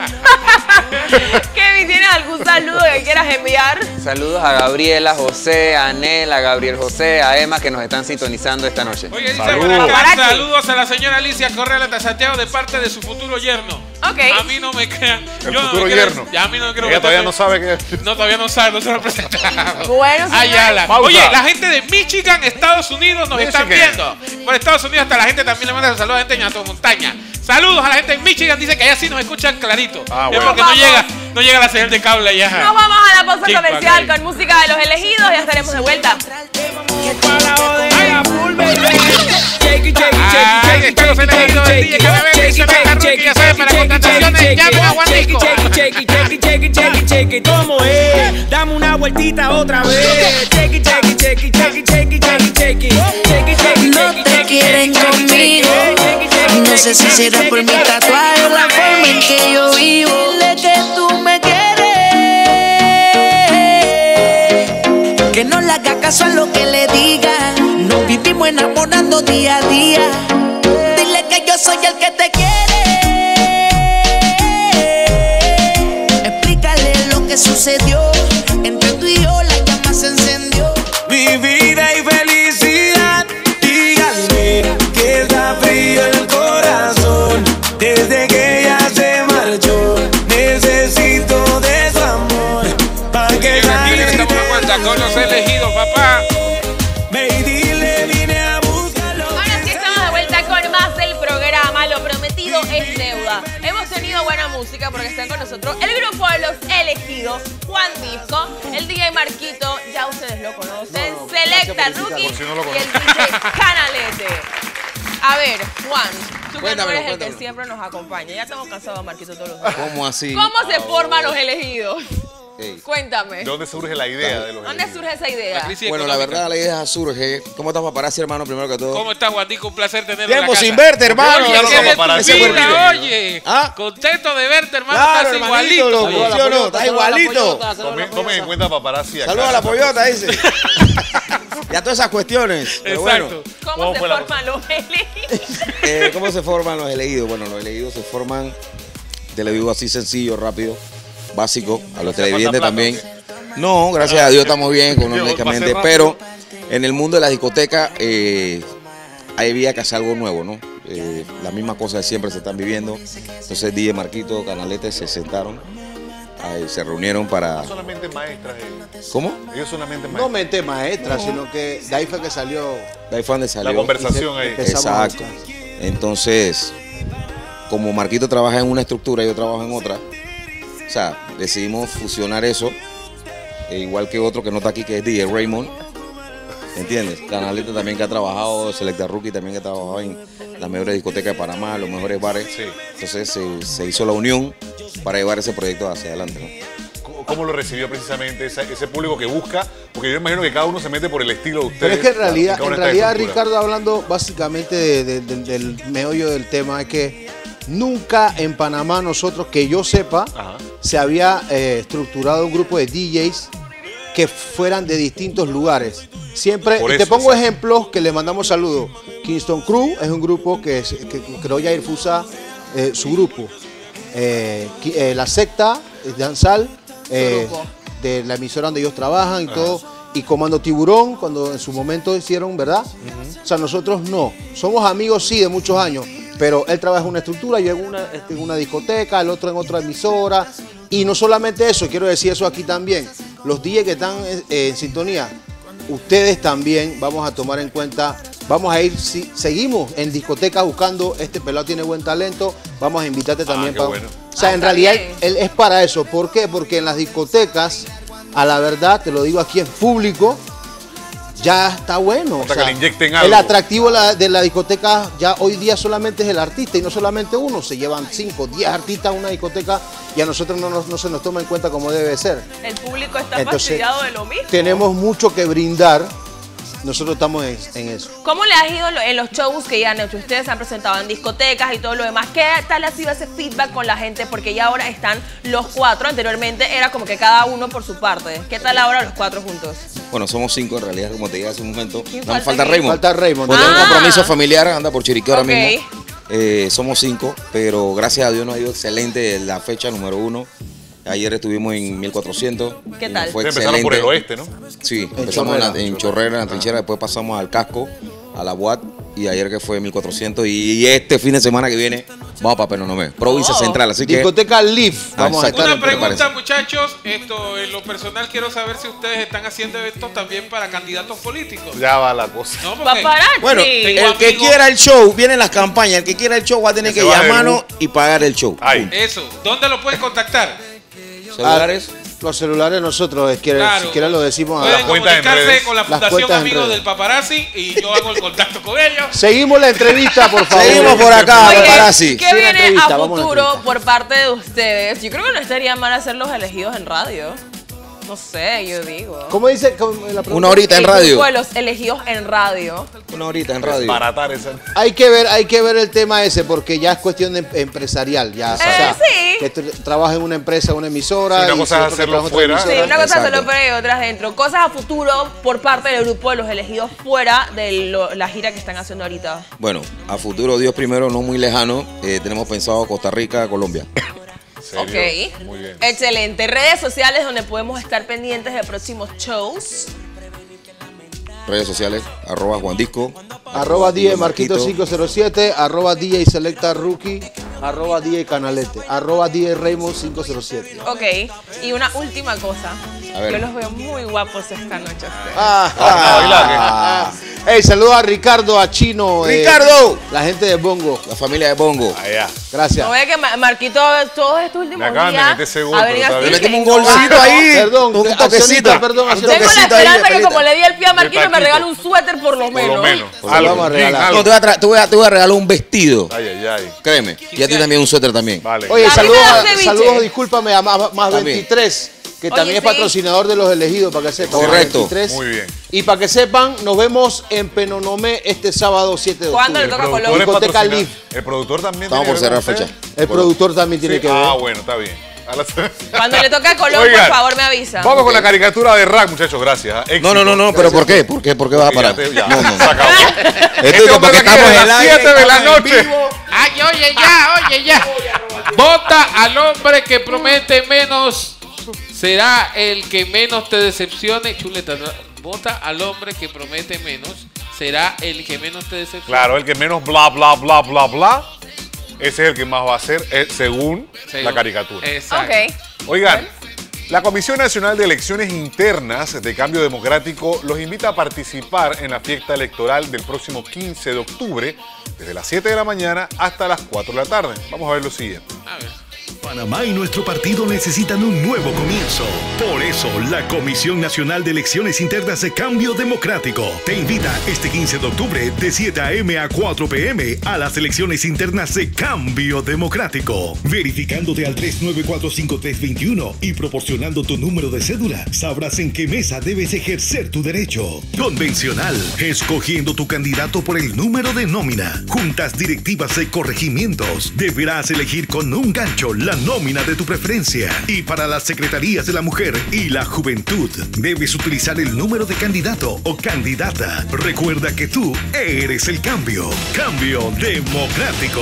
Kevin, ¿tienes algún saludo que quieras enviar? Saludos a Gabriela, José, a Anel, a Gabriel José, a Emma que nos están sintonizando esta noche. Oye, dice por acá, saludos a la señora Alicia Correa de Santiago de parte de su futuro yerno. Ok. A mí no me crean. El futuro yerno. Ya a mí no me creo. Ella todavía no sabe qué. No, todavía no sabe, no se lo ha presentado. Bueno, oye, la gente de Michigan, Estados Unidos nos están viendo. Por Estados Unidos hasta la gente también le manda saludos a la gente de Ñato Montaña. Saludos a la gente en Michigan, dice que allá sí nos escuchan clarito. Es porque no llega la señal de cable allá. Nos vamos a la pausa comercial con música de los elegidos, ya estaremos de vuelta. Están los elegidos del día, que me ven, dice Macarrón, que ya saben, para contrataciones, llamen a Juanico. ¿Cómo es? Dame una vueltita otra vez. No te quieren conmigo, no sé si será por mi tatuaje o la forma en que yo vivo. Dile que tú me quieres, que no le haga caso a lo que le digan. Nos vivimos enamorando día a día. Dile que yo soy el que te quiere. Explícale lo que sucedió. Entre tú y yo la llama se encendió. Mi vida y felicidad, díganme que está frío el corazón. Desde que ella se marchó, necesito de su amor. Pa' que aquí estamos de vuelta con los elegidos, papá. Ahora sí estamos de vuelta con más del programa. Lo prometido es deuda. Hemos tenido buena música porque están con nosotros el grupo de los elegidos, Juan Disco, el DJ Marquito, ya ustedes lo conocen, Selecta Rookie y el DJ Canalete. A ver, Juan, tú que no eres el que siempre nos acompaña. Ya estamos cansados, Marquito, todos los días. ¿Cómo así? ¿Cómo se forman los elegidos? Cuéntame. ¿De dónde surge la idea de los ¿Dónde surge esa idea? Bueno, la verdad la idea surge. ¿Cómo estás, paparazzi, hermano? Primero que todo. ¿Cómo estás, Juanico? Un placer tenerlo en la Tiempo casa. sin verte, hermano. Oye, Claro, qué de paparazzi, tu vida, bueno. oye. ¿Ah? Contento de verte, hermano. Claro, Estás hermanito, igualito. loco. ¿Sí o no? Estás igualito. Tomen en cuenta, paparazzi. Saludos a la pollota, dice. Y a todas esas cuestiones. Pero Exacto. bueno. ¿Cómo se forman los elegidos? ¿Cómo se forman los elegidos? Bueno, los elegidos se forman, te lo digo así sencillo, rápido, básico, a los televidentes también. No, gracias a Dios estamos bien económicamente, pero en el mundo de la discoteca había que hacer algo nuevo, ¿no? Las mismas cosas de siempre se están viviendo. Entonces DJ Marquito, Canalete se sentaron, se reunieron para... No solamente maestras. ¿Cómo? Ellos solamente maestras. No mente maestras, sino que de ahí fue que salió... De ahí fue donde salió. La conversación ahí. Exacto. Entonces, como Marquito trabaja en una estructura y yo trabajo en otra, o sea, decidimos fusionar eso, igual que otro que no está aquí, que es DJ Raymond, ¿entiendes? Canaleta también que ha trabajado, Selecta Rookie también que ha trabajado en las mejores discotecas de Panamá, los mejores bares. Sí. Entonces se hizo la unión para llevar ese proyecto hacia adelante, ¿no? ¿Cómo lo recibió precisamente ese público que busca? Porque yo imagino que cada uno se mete por el estilo de ustedes. Pero es que en realidad Ricardo, Ricardo, hablando básicamente del meollo del tema, es que nunca en Panamá nosotros, que yo sepa, se había estructurado un grupo de DJs que fueran de distintos lugares. Siempre, y te pongo ejemplos que le mandamos saludos. Kingston Crew es un grupo que creó Jair Fusa, su grupo. La secta, Danzal, de la emisora donde ellos trabajan y todo. Y Comando Tiburón, cuando en su momento hicieron, ¿verdad? O sea, nosotros no. Somos amigos, sí, de muchos años. Pero él trabaja en una estructura, yo en una discoteca, el otro en otra emisora. Y no solamente eso, quiero decir eso aquí también. Los DJs que están en sintonía, ustedes también vamos a tomar en cuenta, vamos a ir, si seguimos en discotecas buscando, este pelado tiene buen talento, vamos a invitarte también. Bueno. O sea, en realidad él es para eso. ¿Por qué? Porque en las discotecas, a la verdad, te lo digo aquí en público, ya está bueno. O sea, que le inyecten algo. El atractivo de la discoteca ya hoy día solamente es el artista y no solamente uno. Se llevan 5, 10 artistas a una discoteca y a nosotros no se nos toma en cuenta como debe ser. El público está fastidiado de lo mismo. Tenemos mucho que brindar. Nosotros estamos en eso. ¿Cómo le ha ido en los shows que ya han hecho? Ustedes se han presentado en discotecas y todo lo demás. ¿Qué tal ha sido ese feedback con la gente? Porque ya ahora están los 4. Anteriormente era como que cada uno por su parte. ¿Qué tal ahora los 4 juntos? Bueno, somos 5 en realidad, como te dije hace un momento. Nos falta Raymond. Falta Raymond. Tiene un compromiso familiar, anda por Chiriquí ahora mismo. Somos 5, pero gracias a Dios nos ha ido excelente la fecha número 1. Ayer estuvimos en 1400. ¿Qué tal? Fue excelente. Empezaron por el oeste, ¿no? Sí, empezamos en Chorrera, en la trinchera, después pasamos al casco, a la UAT, y ayer que fue 1400. Y este fin de semana que viene vamos para Penonomé, provincia central. Así que Discoteca Leaf. Vamos a estar. Una pregunta, muchachos. En lo personal quiero saber si ustedes están haciendo eventos también para candidatos políticos. Ya va la cosa. No, porque bueno, el que quiera el show, vienen las campañas. El que quiera el show va a tener que llamarnos y pagar el show. Eso. ¿Dónde lo pueden contactar? ¿Celulares? Los celulares nosotros, si quieren lo decimos. Pueden comunicarse con la Fundación Amigos del Paparazzi y yo hago el contacto con ellos. Seguimos la entrevista, por favor. Seguimos por acá, Paparazzi. ¿Qué viene a futuro por parte de ustedes? Yo creo que no estaría mal hacer los elegidos en radio. No sé, yo digo. ¿Cómo dice? Una horita en radio. El grupo de los elegidos en radio. Una horita en radio. Baratar esa. Hay que ver el tema ese, porque ya es cuestión empresarial. Ya, o sea, sí. que trabaja en una empresa, una emisora. Sí, una cosa es hacerlo fuera. Sí, una cosa es hacerlo fuera y otra dentro. Cosas a futuro por parte del grupo de los elegidos fuera de la gira que están haciendo ahorita. Bueno, a futuro, Dios primero, no muy lejano, tenemos pensado Costa Rica, Colombia. Ok, muy bien. Excelente. Redes sociales donde podemos estar pendientes de próximos shows. Redes sociales, @JuanDisco, @DJ Marquito 507, @DJ Selecta Rookie, @DJ Canalete, @DJ Raymond 507. Ok, y una última cosa. A ver. Yo los veo muy guapos esta noche. Hey, saludos a Ricardo, a Chino. ¡Ricardo! La gente de Bongo. La familia de Bongo. Allá. Gracias. No ve que Marquito todos estos últimos acaban de días meter ese gol, a venir pero así. Le metimos un que golcito no, ahí. Perdón, un toquecito. Perdón, Tengo la esperanza que como le di el pie a Marquito me regale un suéter por lo menos. Vamos a regalar. No, te voy a regalar un vestido. Ay. Créeme. Y a ti también un suéter también. Vale. Oye, A mí me da ceviche. saludos, discúlpame a más También. 23, que Oye, también es sí. patrocinador de los elegidos, para que sepan. Correcto. 23. Muy bien. Y para que sepan, nos vemos en Penonomé este sábado 7 de octubre. ¿Cuándo le toca a El Colombia? Discoteca Live. El productor también. Estamos tiene por que ver cerrar con fecha. ustedes. El productor también tiene Sí. que ver. Ah, bueno, está bien. Cuando le toca a Colón, Oigan, por favor, me avisa. Vamos con la caricatura de Rack, muchachos, gracias. No, pero ¿por qué? ¿Por qué vas a parar? Ya, No. se acabó. Esto es porque estamos en a el las aire. 7 de la estamos en noche. vivo. Ay, oye ya. Vota al hombre que promete menos. Será el que menos te decepcione. Chuleta, ¿no? Vota al hombre que promete menos. Será el que menos te decepcione. Claro, el que menos bla, bla, bla, bla, bla. Ese es el que más va a hacer, según la caricatura. Exacto. Ok. Oigan, la Comisión Nacional de Elecciones Internas de Cambio Democrático los invita a participar en la fiesta electoral del próximo 15 de octubre, desde las 7 de la mañana hasta las 4 de la tarde. Vamos a ver lo siguiente. A ver. Panamá y nuestro partido necesitan un nuevo comienzo. Por eso, la Comisión Nacional de Elecciones Internas de Cambio Democrático te invita este 15 de octubre de 7 a.m. a 4 p.m. a las elecciones internas de Cambio Democrático. Verificándote al 3945-321 y proporcionando tu número de cédula, sabrás en qué mesa debes ejercer tu derecho. Convencional, escogiendo tu candidato por el número de nómina. Juntas directivas de corregimientos, deberás elegir con un gancho la nómina de tu preferencia. Y para las secretarías de la mujer y la juventud, debes utilizar el número de candidato o candidata. Recuerda que tú eres el cambio. Cambio Democrático.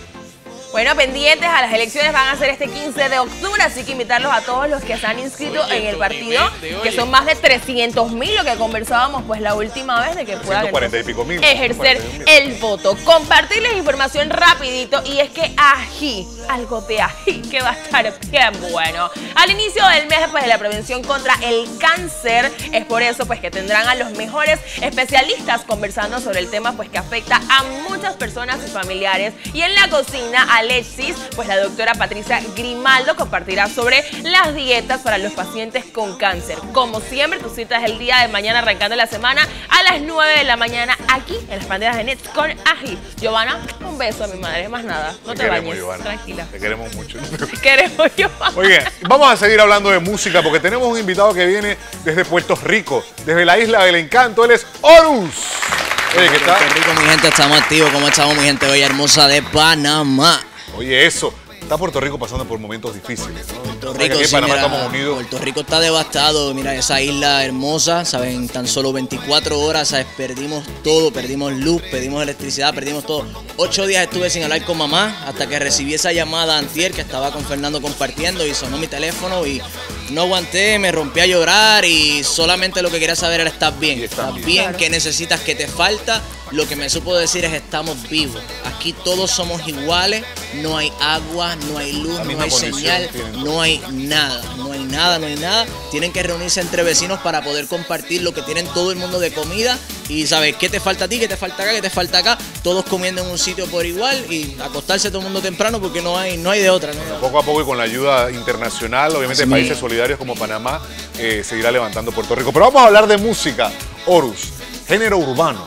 Bueno, pendientes a las elecciones van a ser este 15 de octubre, así que invitarlos a todos los que se han inscrito en el partido, que son más de 300.000, lo que conversábamos pues la última vez de que puedan 140 y pico mil. ejercer el voto. Compartirles información rapidito y es que ají, algo de ají que va a estar bien bueno. Al inicio del mes pues de la prevención contra el cáncer, es por eso pues que tendrán a los mejores especialistas conversando sobre el tema pues que afecta a muchas personas y familiares. Y en la cocina, Alexis, pues la doctora Patricia Grimaldo compartirá sobre las dietas para los pacientes con cáncer. Como siempre, tu cita es el día de mañana arrancando la semana a las 9 de la mañana aquí en las pantallas de Nets con ají. Giovanna, un beso a mi madre, más nada, no te bañes, tranquila. Te queremos mucho. Te queremos, Giovanna. Oye, vamos a seguir hablando de música porque tenemos un invitado que viene desde Puerto Rico, desde la Isla del Encanto. Él es Horus. Oye, ¿qué tal? Puerto Rico, mi gente, estamos activos. ¿Cómo estamos, mi gente bella hermosa de Panamá? Oye, eso. Está Puerto Rico pasando por momentos difíciles, ¿no? Puerto Aquí Rico, en sí, Panamá mira, estamos unidos. Puerto Rico está devastado. Mira, esa isla hermosa, ¿saben? Tan solo 24 horas, ¿sabes? Perdimos todo. Perdimos luz, perdimos electricidad, perdimos todo. 8 días estuve sin hablar con mamá hasta que recibí esa llamada antier que estaba con Fernando compartiendo y sonó mi teléfono y no aguanté, me rompí a llorar y solamente lo que quería saber era ¿estás bien? ¿Estás bien? ¿Qué necesitas? ¿Qué te falta? Lo que me supo decir es estamos vivos. Aquí todos somos iguales, no hay agua, no hay luz, no hay señal, no hay nada, no hay nada, no hay nada. Tienen que reunirse entre vecinos para poder compartir lo que tienen todo el mundo de comida y sabes qué te falta a ti, qué te falta acá, qué te falta acá, todos comiendo en un sitio por igual y acostarse todo el mundo temprano porque no hay de otra. ¿No? Poco a poco y con la ayuda internacional, obviamente Sí. países solidarios como Panamá, seguirá levantando Puerto Rico. Pero vamos a hablar de música. Horus, género urbano.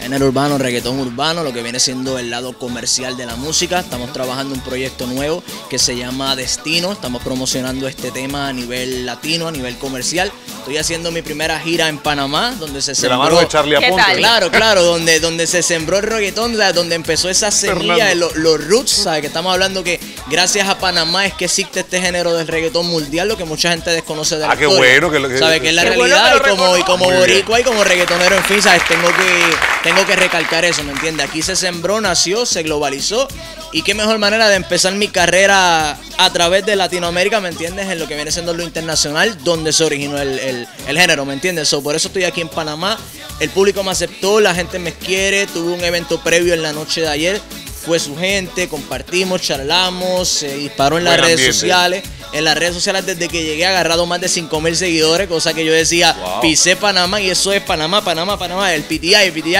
género urbano, reggaetón urbano, lo que viene siendo el lado comercial de la música. Estamos trabajando un proyecto nuevo que se llama Destino. Estamos promocionando este tema a nivel latino, a nivel comercial. Estoy haciendo mi primera gira en Panamá, donde se sembró... De la mano de Charlie Aponte. Claro, donde se sembró el reggaetón, donde empezó esa semilla de los roots, ¿sabes? Que estamos hablando que gracias a Panamá es que existe este género del reggaetón mundial, lo que mucha gente desconoce de la historia. Qué bueno. ¿Sabes? Que es la realidad y como boricua y como reggaetonero, en fin, ¿sabes? Tengo que recalcar eso, ¿me entiendes? Aquí se sembró, nació, se globalizó y qué mejor manera de empezar mi carrera a través de Latinoamérica, ¿me entiendes? En lo que viene siendo lo internacional, donde se originó el género, ¿me entiendes? Por eso estoy aquí en Panamá. El público me aceptó, la gente me quiere. Tuve un evento previo en la noche de ayer. Fue su gente, compartimos, charlamos, se disparó en las redes sociales. En las redes sociales desde que llegué he agarrado más de 5,000 seguidores, cosa que yo decía, pisé Panamá y eso es Panamá, el PTI,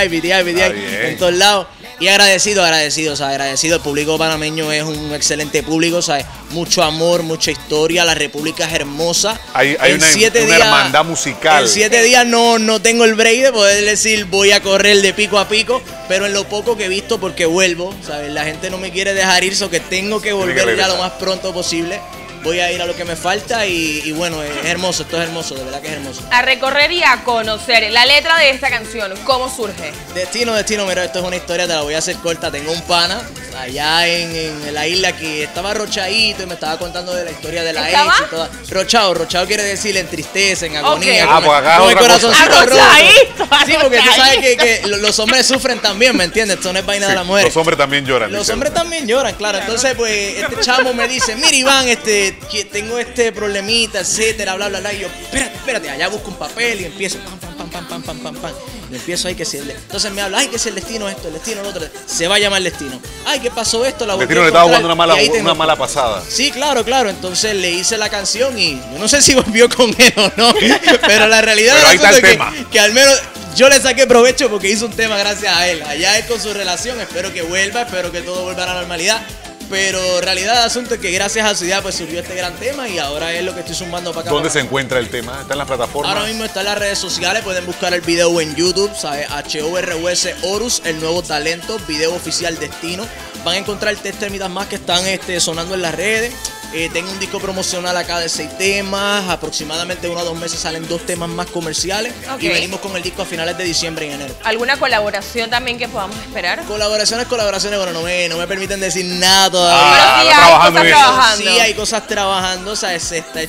en todos lados. Y agradecido, ¿sabes? El público panameño es un excelente público, ¿sabes? Mucho amor, mucha historia, la República es hermosa. Hay una hermandad musical. En 7 días no tengo el break de poder decir voy a correr de pico a pico, pero en lo poco que he visto, porque vuelvo, ¿sabes? La gente no me quiere dejar ir, so que tengo que volver ya lo más pronto posible. Voy a ir a lo que me falta y bueno, es hermoso, esto es hermoso, de verdad que es hermoso. A recorrer y a conocer la letra de esta canción, ¿cómo surge? Destino, mira, esto es una historia, te la voy a hacer corta. Tengo un pana allá en la isla que estaba rochadito y me estaba contando de la historia de la ex y toda. Rochado quiere decir en tristeza, en agonía. Okay. Pues acá con el corazoncito roto. Sí, porque tú sabes que los hombres sufren también, ¿me entiendes? Esto no es vaina de la mujer. Los hombres también lloran. Los hombres también lloran, claro. Entonces, pues, este chamo me dice, mira Iván, que tengo este problemita, etcétera, bla, bla, bla. Y yo, espérate, allá busco un papel y empiezo, pam. Y empiezo ahí que si entonces me habla, ay, que si el destino esto, el destino lo otro, se va a llamar el destino. Ay, ¿qué pasó esto? El destino le estaba jugando una mala pasada. Sí, claro. Entonces le hice la canción y yo no sé si volvió con él o no, pero la realidad es que al menos yo le saqué provecho porque hice un tema gracias a él. Allá él con su relación, espero que vuelva, espero que todo vuelva a la normalidad. Pero realidad del asunto es que gracias a su idea pues surgió este gran tema y ahora es lo que estoy sumando para acá. ¿Dónde se encuentra el tema? ¿Está en las plataformas? Ahora mismo está en las redes sociales, pueden buscar el video en YouTube, ¿sabes? HORUS, Horus, el nuevo talento, video oficial Destino. Van a encontrar 3 temitas más que están sonando en las redes. Tengo un disco promocional acá de 6 temas, aproximadamente 1 a 2 meses salen 2 temas más comerciales y venimos con el disco a finales de diciembre y enero. ¿Alguna colaboración también que podamos esperar? Colaboraciones, bueno, no me permiten decir nada todavía. Pero sí hay cosas trabajando. Sí, hay cosas trabajando, o sea, se está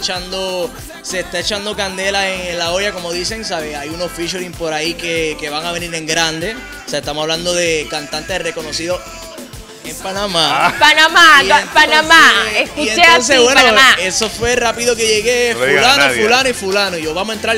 echando candela en la olla, como dicen, ¿sabes? Hay unos featuring por ahí que van a venir en grande, o sea, estamos hablando de cantantes reconocidos en Panamá. Panamá. Escuché así, bueno, Panamá. Eso fue rápido que llegué, fulano y fulano. Y yo, vamos a entrarle.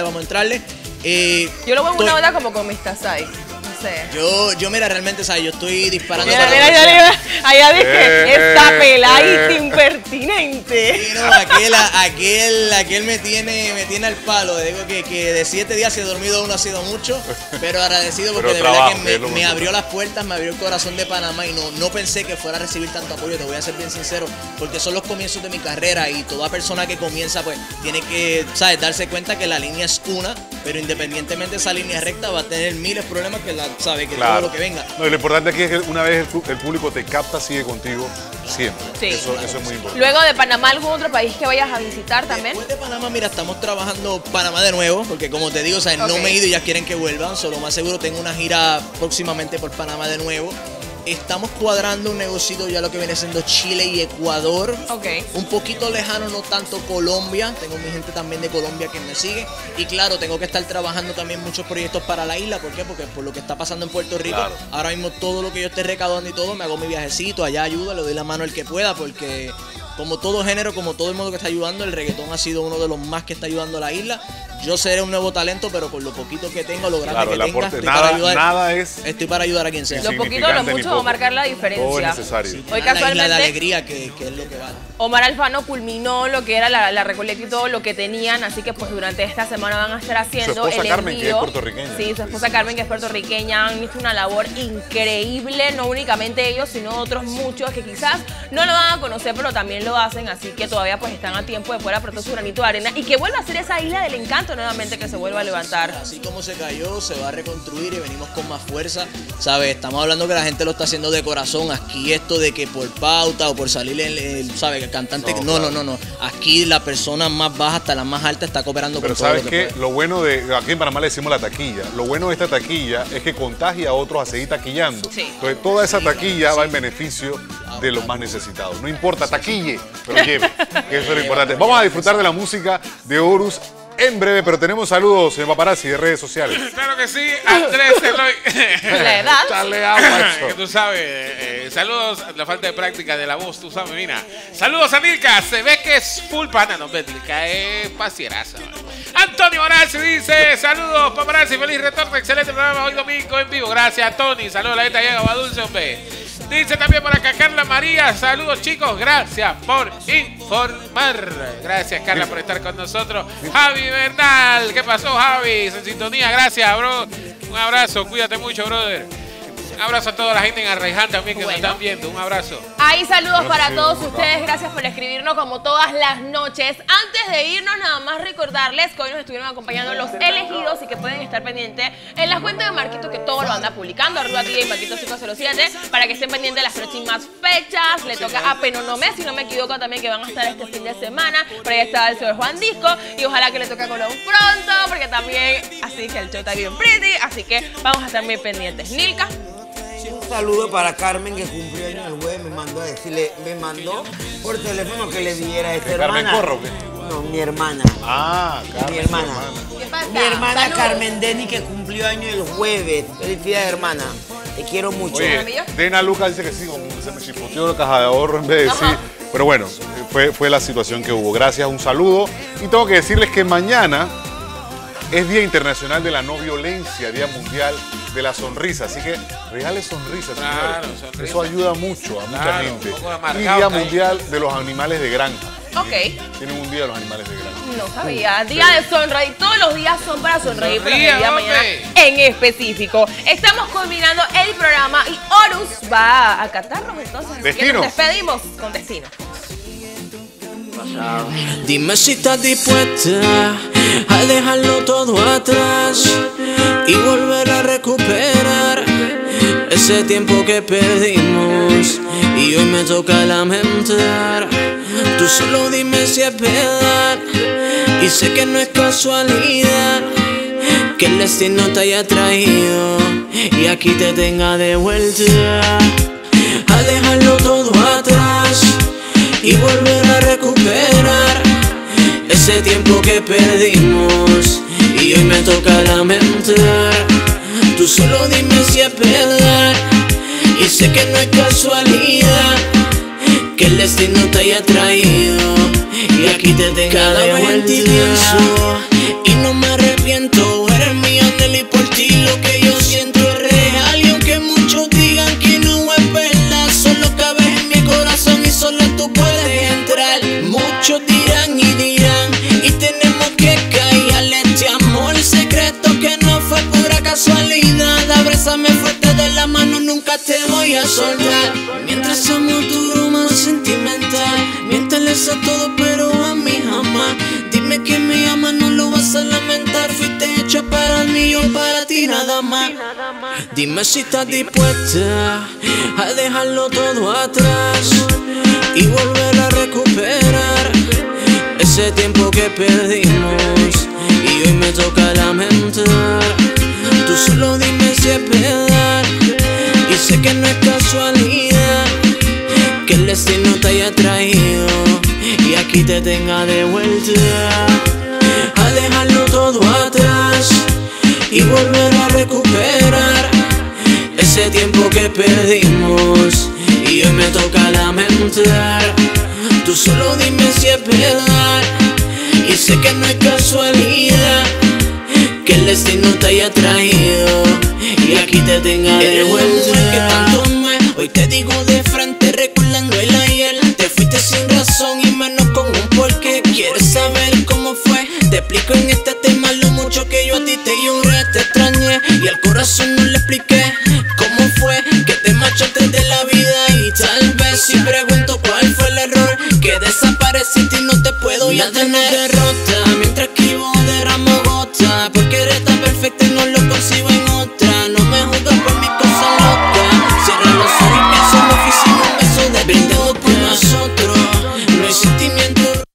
Yo lo veo una onda como con Mr. Sai. No sé. Yo mira, realmente, ¿sabes? Yo estoy disparando. Mira, allá dije, esta peladita impertinente. Sí, no, aquel me tiene al palo. Digo que de 7 días si he dormido uno ha sido mucho, pero agradecido porque de verdad que me abrió las puertas, me abrió el corazón de Panamá y no pensé que fuera a recibir tanto apoyo, te voy a ser bien sincero, porque son los comienzos de mi carrera y toda persona que comienza pues tiene que, ¿sabes? Darse cuenta que la línea es una, pero independientemente de esa línea recta va a tener miles de problemas que sabe que todo lo que venga. No, y lo importante aquí es que una vez el público te capta, sigue contigo siempre. Sí. Eso es muy importante. Luego de Panamá, ¿algún otro país que vayas a visitar también? Después de Panamá, mira, estamos trabajando Panamá de nuevo, porque como te digo, ¿sabes? No me he ido y ya quieren que vuelvan, solo más seguro tengo una gira próximamente por Panamá de nuevo. Estamos cuadrando un negocito ya lo que viene siendo Chile y Ecuador. Un poquito lejano, no tanto Colombia. Tengo mi gente también de Colombia que me sigue. Y claro, tengo que estar trabajando también muchos proyectos para la isla. ¿Por qué? Porque por lo que está pasando en Puerto Rico, ahora mismo todo lo que yo esté recaudando y todo, me hago mi viajecito, allá ayuda, le doy la mano al que pueda, porque como todo género, como todo el mundo que está ayudando, el reggaetón ha sido uno de los más que está ayudando a la isla. Yo seré un nuevo talento, pero con lo poquito que tengo, lo grande que tenga, estoy para ayudar a quien sea. Lo poquito, lo mucho va a marcar la diferencia. Todo es necesario. Hoy casualmente, la alegría que es lo que vale. Omar Alfano culminó lo que era la recolecta y todo lo que tenían, así que pues durante esta semana van a estar haciendo el envío. Carmen, que es puertorriqueña. Sí, su esposa Carmen, que es puertorriqueña, han hecho una labor increíble, no únicamente ellos, sino otros muchos que quizás no lo van a conocer, pero también lo hacen, así que todavía pues están a tiempo de poder aportar su granito de arena y que vuelva a ser esa isla del encanto. importante nuevamente que se vuelva a levantar. Así como se cayó, se va a reconstruir y venimos con más fuerza, ¿sabes? Estamos hablando que la gente lo está haciendo de corazón. Aquí esto de que por pauta o por salir, ¿sabes? El cantante... No. Aquí la persona más baja hasta la más alta está cooperando con todo. Pero ¿sabes qué? Lo bueno de... Aquí en Panamá le decimos la taquilla. Lo bueno de esta taquilla es que contagia a otros a seguir taquillando. Sí. Entonces toda esa taquilla va en beneficio de los más necesitados. No importa, taquille, pero lleve. Que eso es lo importante. Vamos a disfrutar de la música de Horus en breve, pero tenemos saludos, señor Paparazzi, de redes sociales. Claro que sí, Andrés Eloy. ¿La edad? Dale agua eso. Que tú sabes, saludos, la falta de práctica de la voz, tú sabes, mira. Saludos a Nilka, se ve que es full pana, no, Nilka es pasieraza. Antonio Morazzi dice, saludos Paparazzi, feliz retorno, excelente programa hoy domingo en vivo. Gracias, Tony, saludos a la gente llega Dulce, hombre. Dice también por acá Carla María, saludos chicos, gracias por informar. Gracias Carla por estar con nosotros. Javi Bernal, ¿qué pasó Javi? En sintonía, gracias bro. Un abrazo, cuídate mucho brother. Un abrazo a toda la gente en Arraiján también que nos están viendo, un abrazo. Ahí saludos para todos ustedes, gracias por escribirnos como todas las noches. Antes de irnos, nada más recordarles que hoy nos estuvieron acompañando los elegidos y que pueden estar pendientes en la cuenta de Marquito, que todo lo anda publicando, @DJ Marquito 507, para que estén pendientes de las próximas fechas. Le toca a Penonomé, si no me equivoco, también, que van a estar este fin de semana. Por ahí está el señor Juan Disco y ojalá que le toque a Colón pronto, porque también, así que el show está bien pretty, así que vamos a estar muy pendientes. Nilka. Un saludo para Carmen, que cumplió años el jueves, me mandó por teléfono que le diera a esta hermana. ¿Carmen Corro? No, mi hermana. Ah, Carmen. Mi hermana. ¿Qué pasa? Mi hermana Saludos. Carmen Deni, que cumplió años el jueves. Felicidades, hermana. Te quiero mucho. Oye, Dena Lucas dice que sí, como se me chipoteó la caja de ahorro en vez de decir. Pero bueno, fue la situación que hubo. Gracias, un saludo. Y tengo que decirles que mañana es Día Internacional de la No Violencia, Día Mundial de la Sonrisa. Así que regale sonrisas, Claro, señores. sonrisa. Eso ayuda mucho a mucha Claro, gente. un poco Y amargado, Día ahí. Mundial de los Animales de Granja. Ok. Tienen un día de los animales de granja. No sabía. Día de sonreír. Todos los días son para sonreír, pero el Sonría, día de mañana hombre. en específico. Estamos combinando el programa y Horus va a catarnos entonces. Destino. Nos despedimos con Destino. Dime si estás dispuesta a dejarlo todo atrás y volver a recuperar ese tiempo que perdimos y hoy me toca lamentar. Tú solo dime si es verdad y sé que no es casualidad que el destino te haya traído y aquí te tenga de vuelta. A dejarlo todo atrás y volver a recuperar ese tiempo que perdimos y hoy me toca lamentar. Tú solo dime si es verdad y sé que no es casualidad que el destino te haya traído y aquí te tenga de vuelta. Y no me arrepiento, eres mi ángel y por ti lo que yo siento es real. Y aunque muchos digan que no es verdad, solo cabes en mi corazón y solo tú puedes entrar. Muchos dirán y dirán y tenemos que callarle este amor secreto que no fue pura casualidad. Abrázame fuerte de la mano, nunca te voy a soltar. Mientras amo tu broma sentimental, miéntales a todo pero a mí jamás. Dime que me amas, no lo vas a lamentar. Fuiste hecha para mí, yo para ti nada más. Dime si estás dispuesta a dejarlo todo atrás y volver a recuperar ese tiempo que perdimos y hoy me toca lamentar. Tú solo dime si es verdad y sé que no es casualidad que el destino te haya traído y aquí te tenga de vuelta. A dejarlo todo atrás y volver a recuperar ese tiempo que perdimos y hoy me toca lamentar. Tú solo dime si es verdad y sé que no es casualidad que el destino te haya traído y aquí te tenga de vuelta. Que tanto amé, hoy te digo de frente recordando el ayer. Te fuiste sin razón y menos con un porqué. ¿Quieres saber cómo fue? Te explico en este tema lo mucho que yo a ti te lloré, te extrañé y al corazón no le expliqué cómo fue que te marchaste de la vida. Y tal vez si pregunto cuál fue el error, que desapareciste y no te puedo ya tener derrota. Mientras que yo derramo porque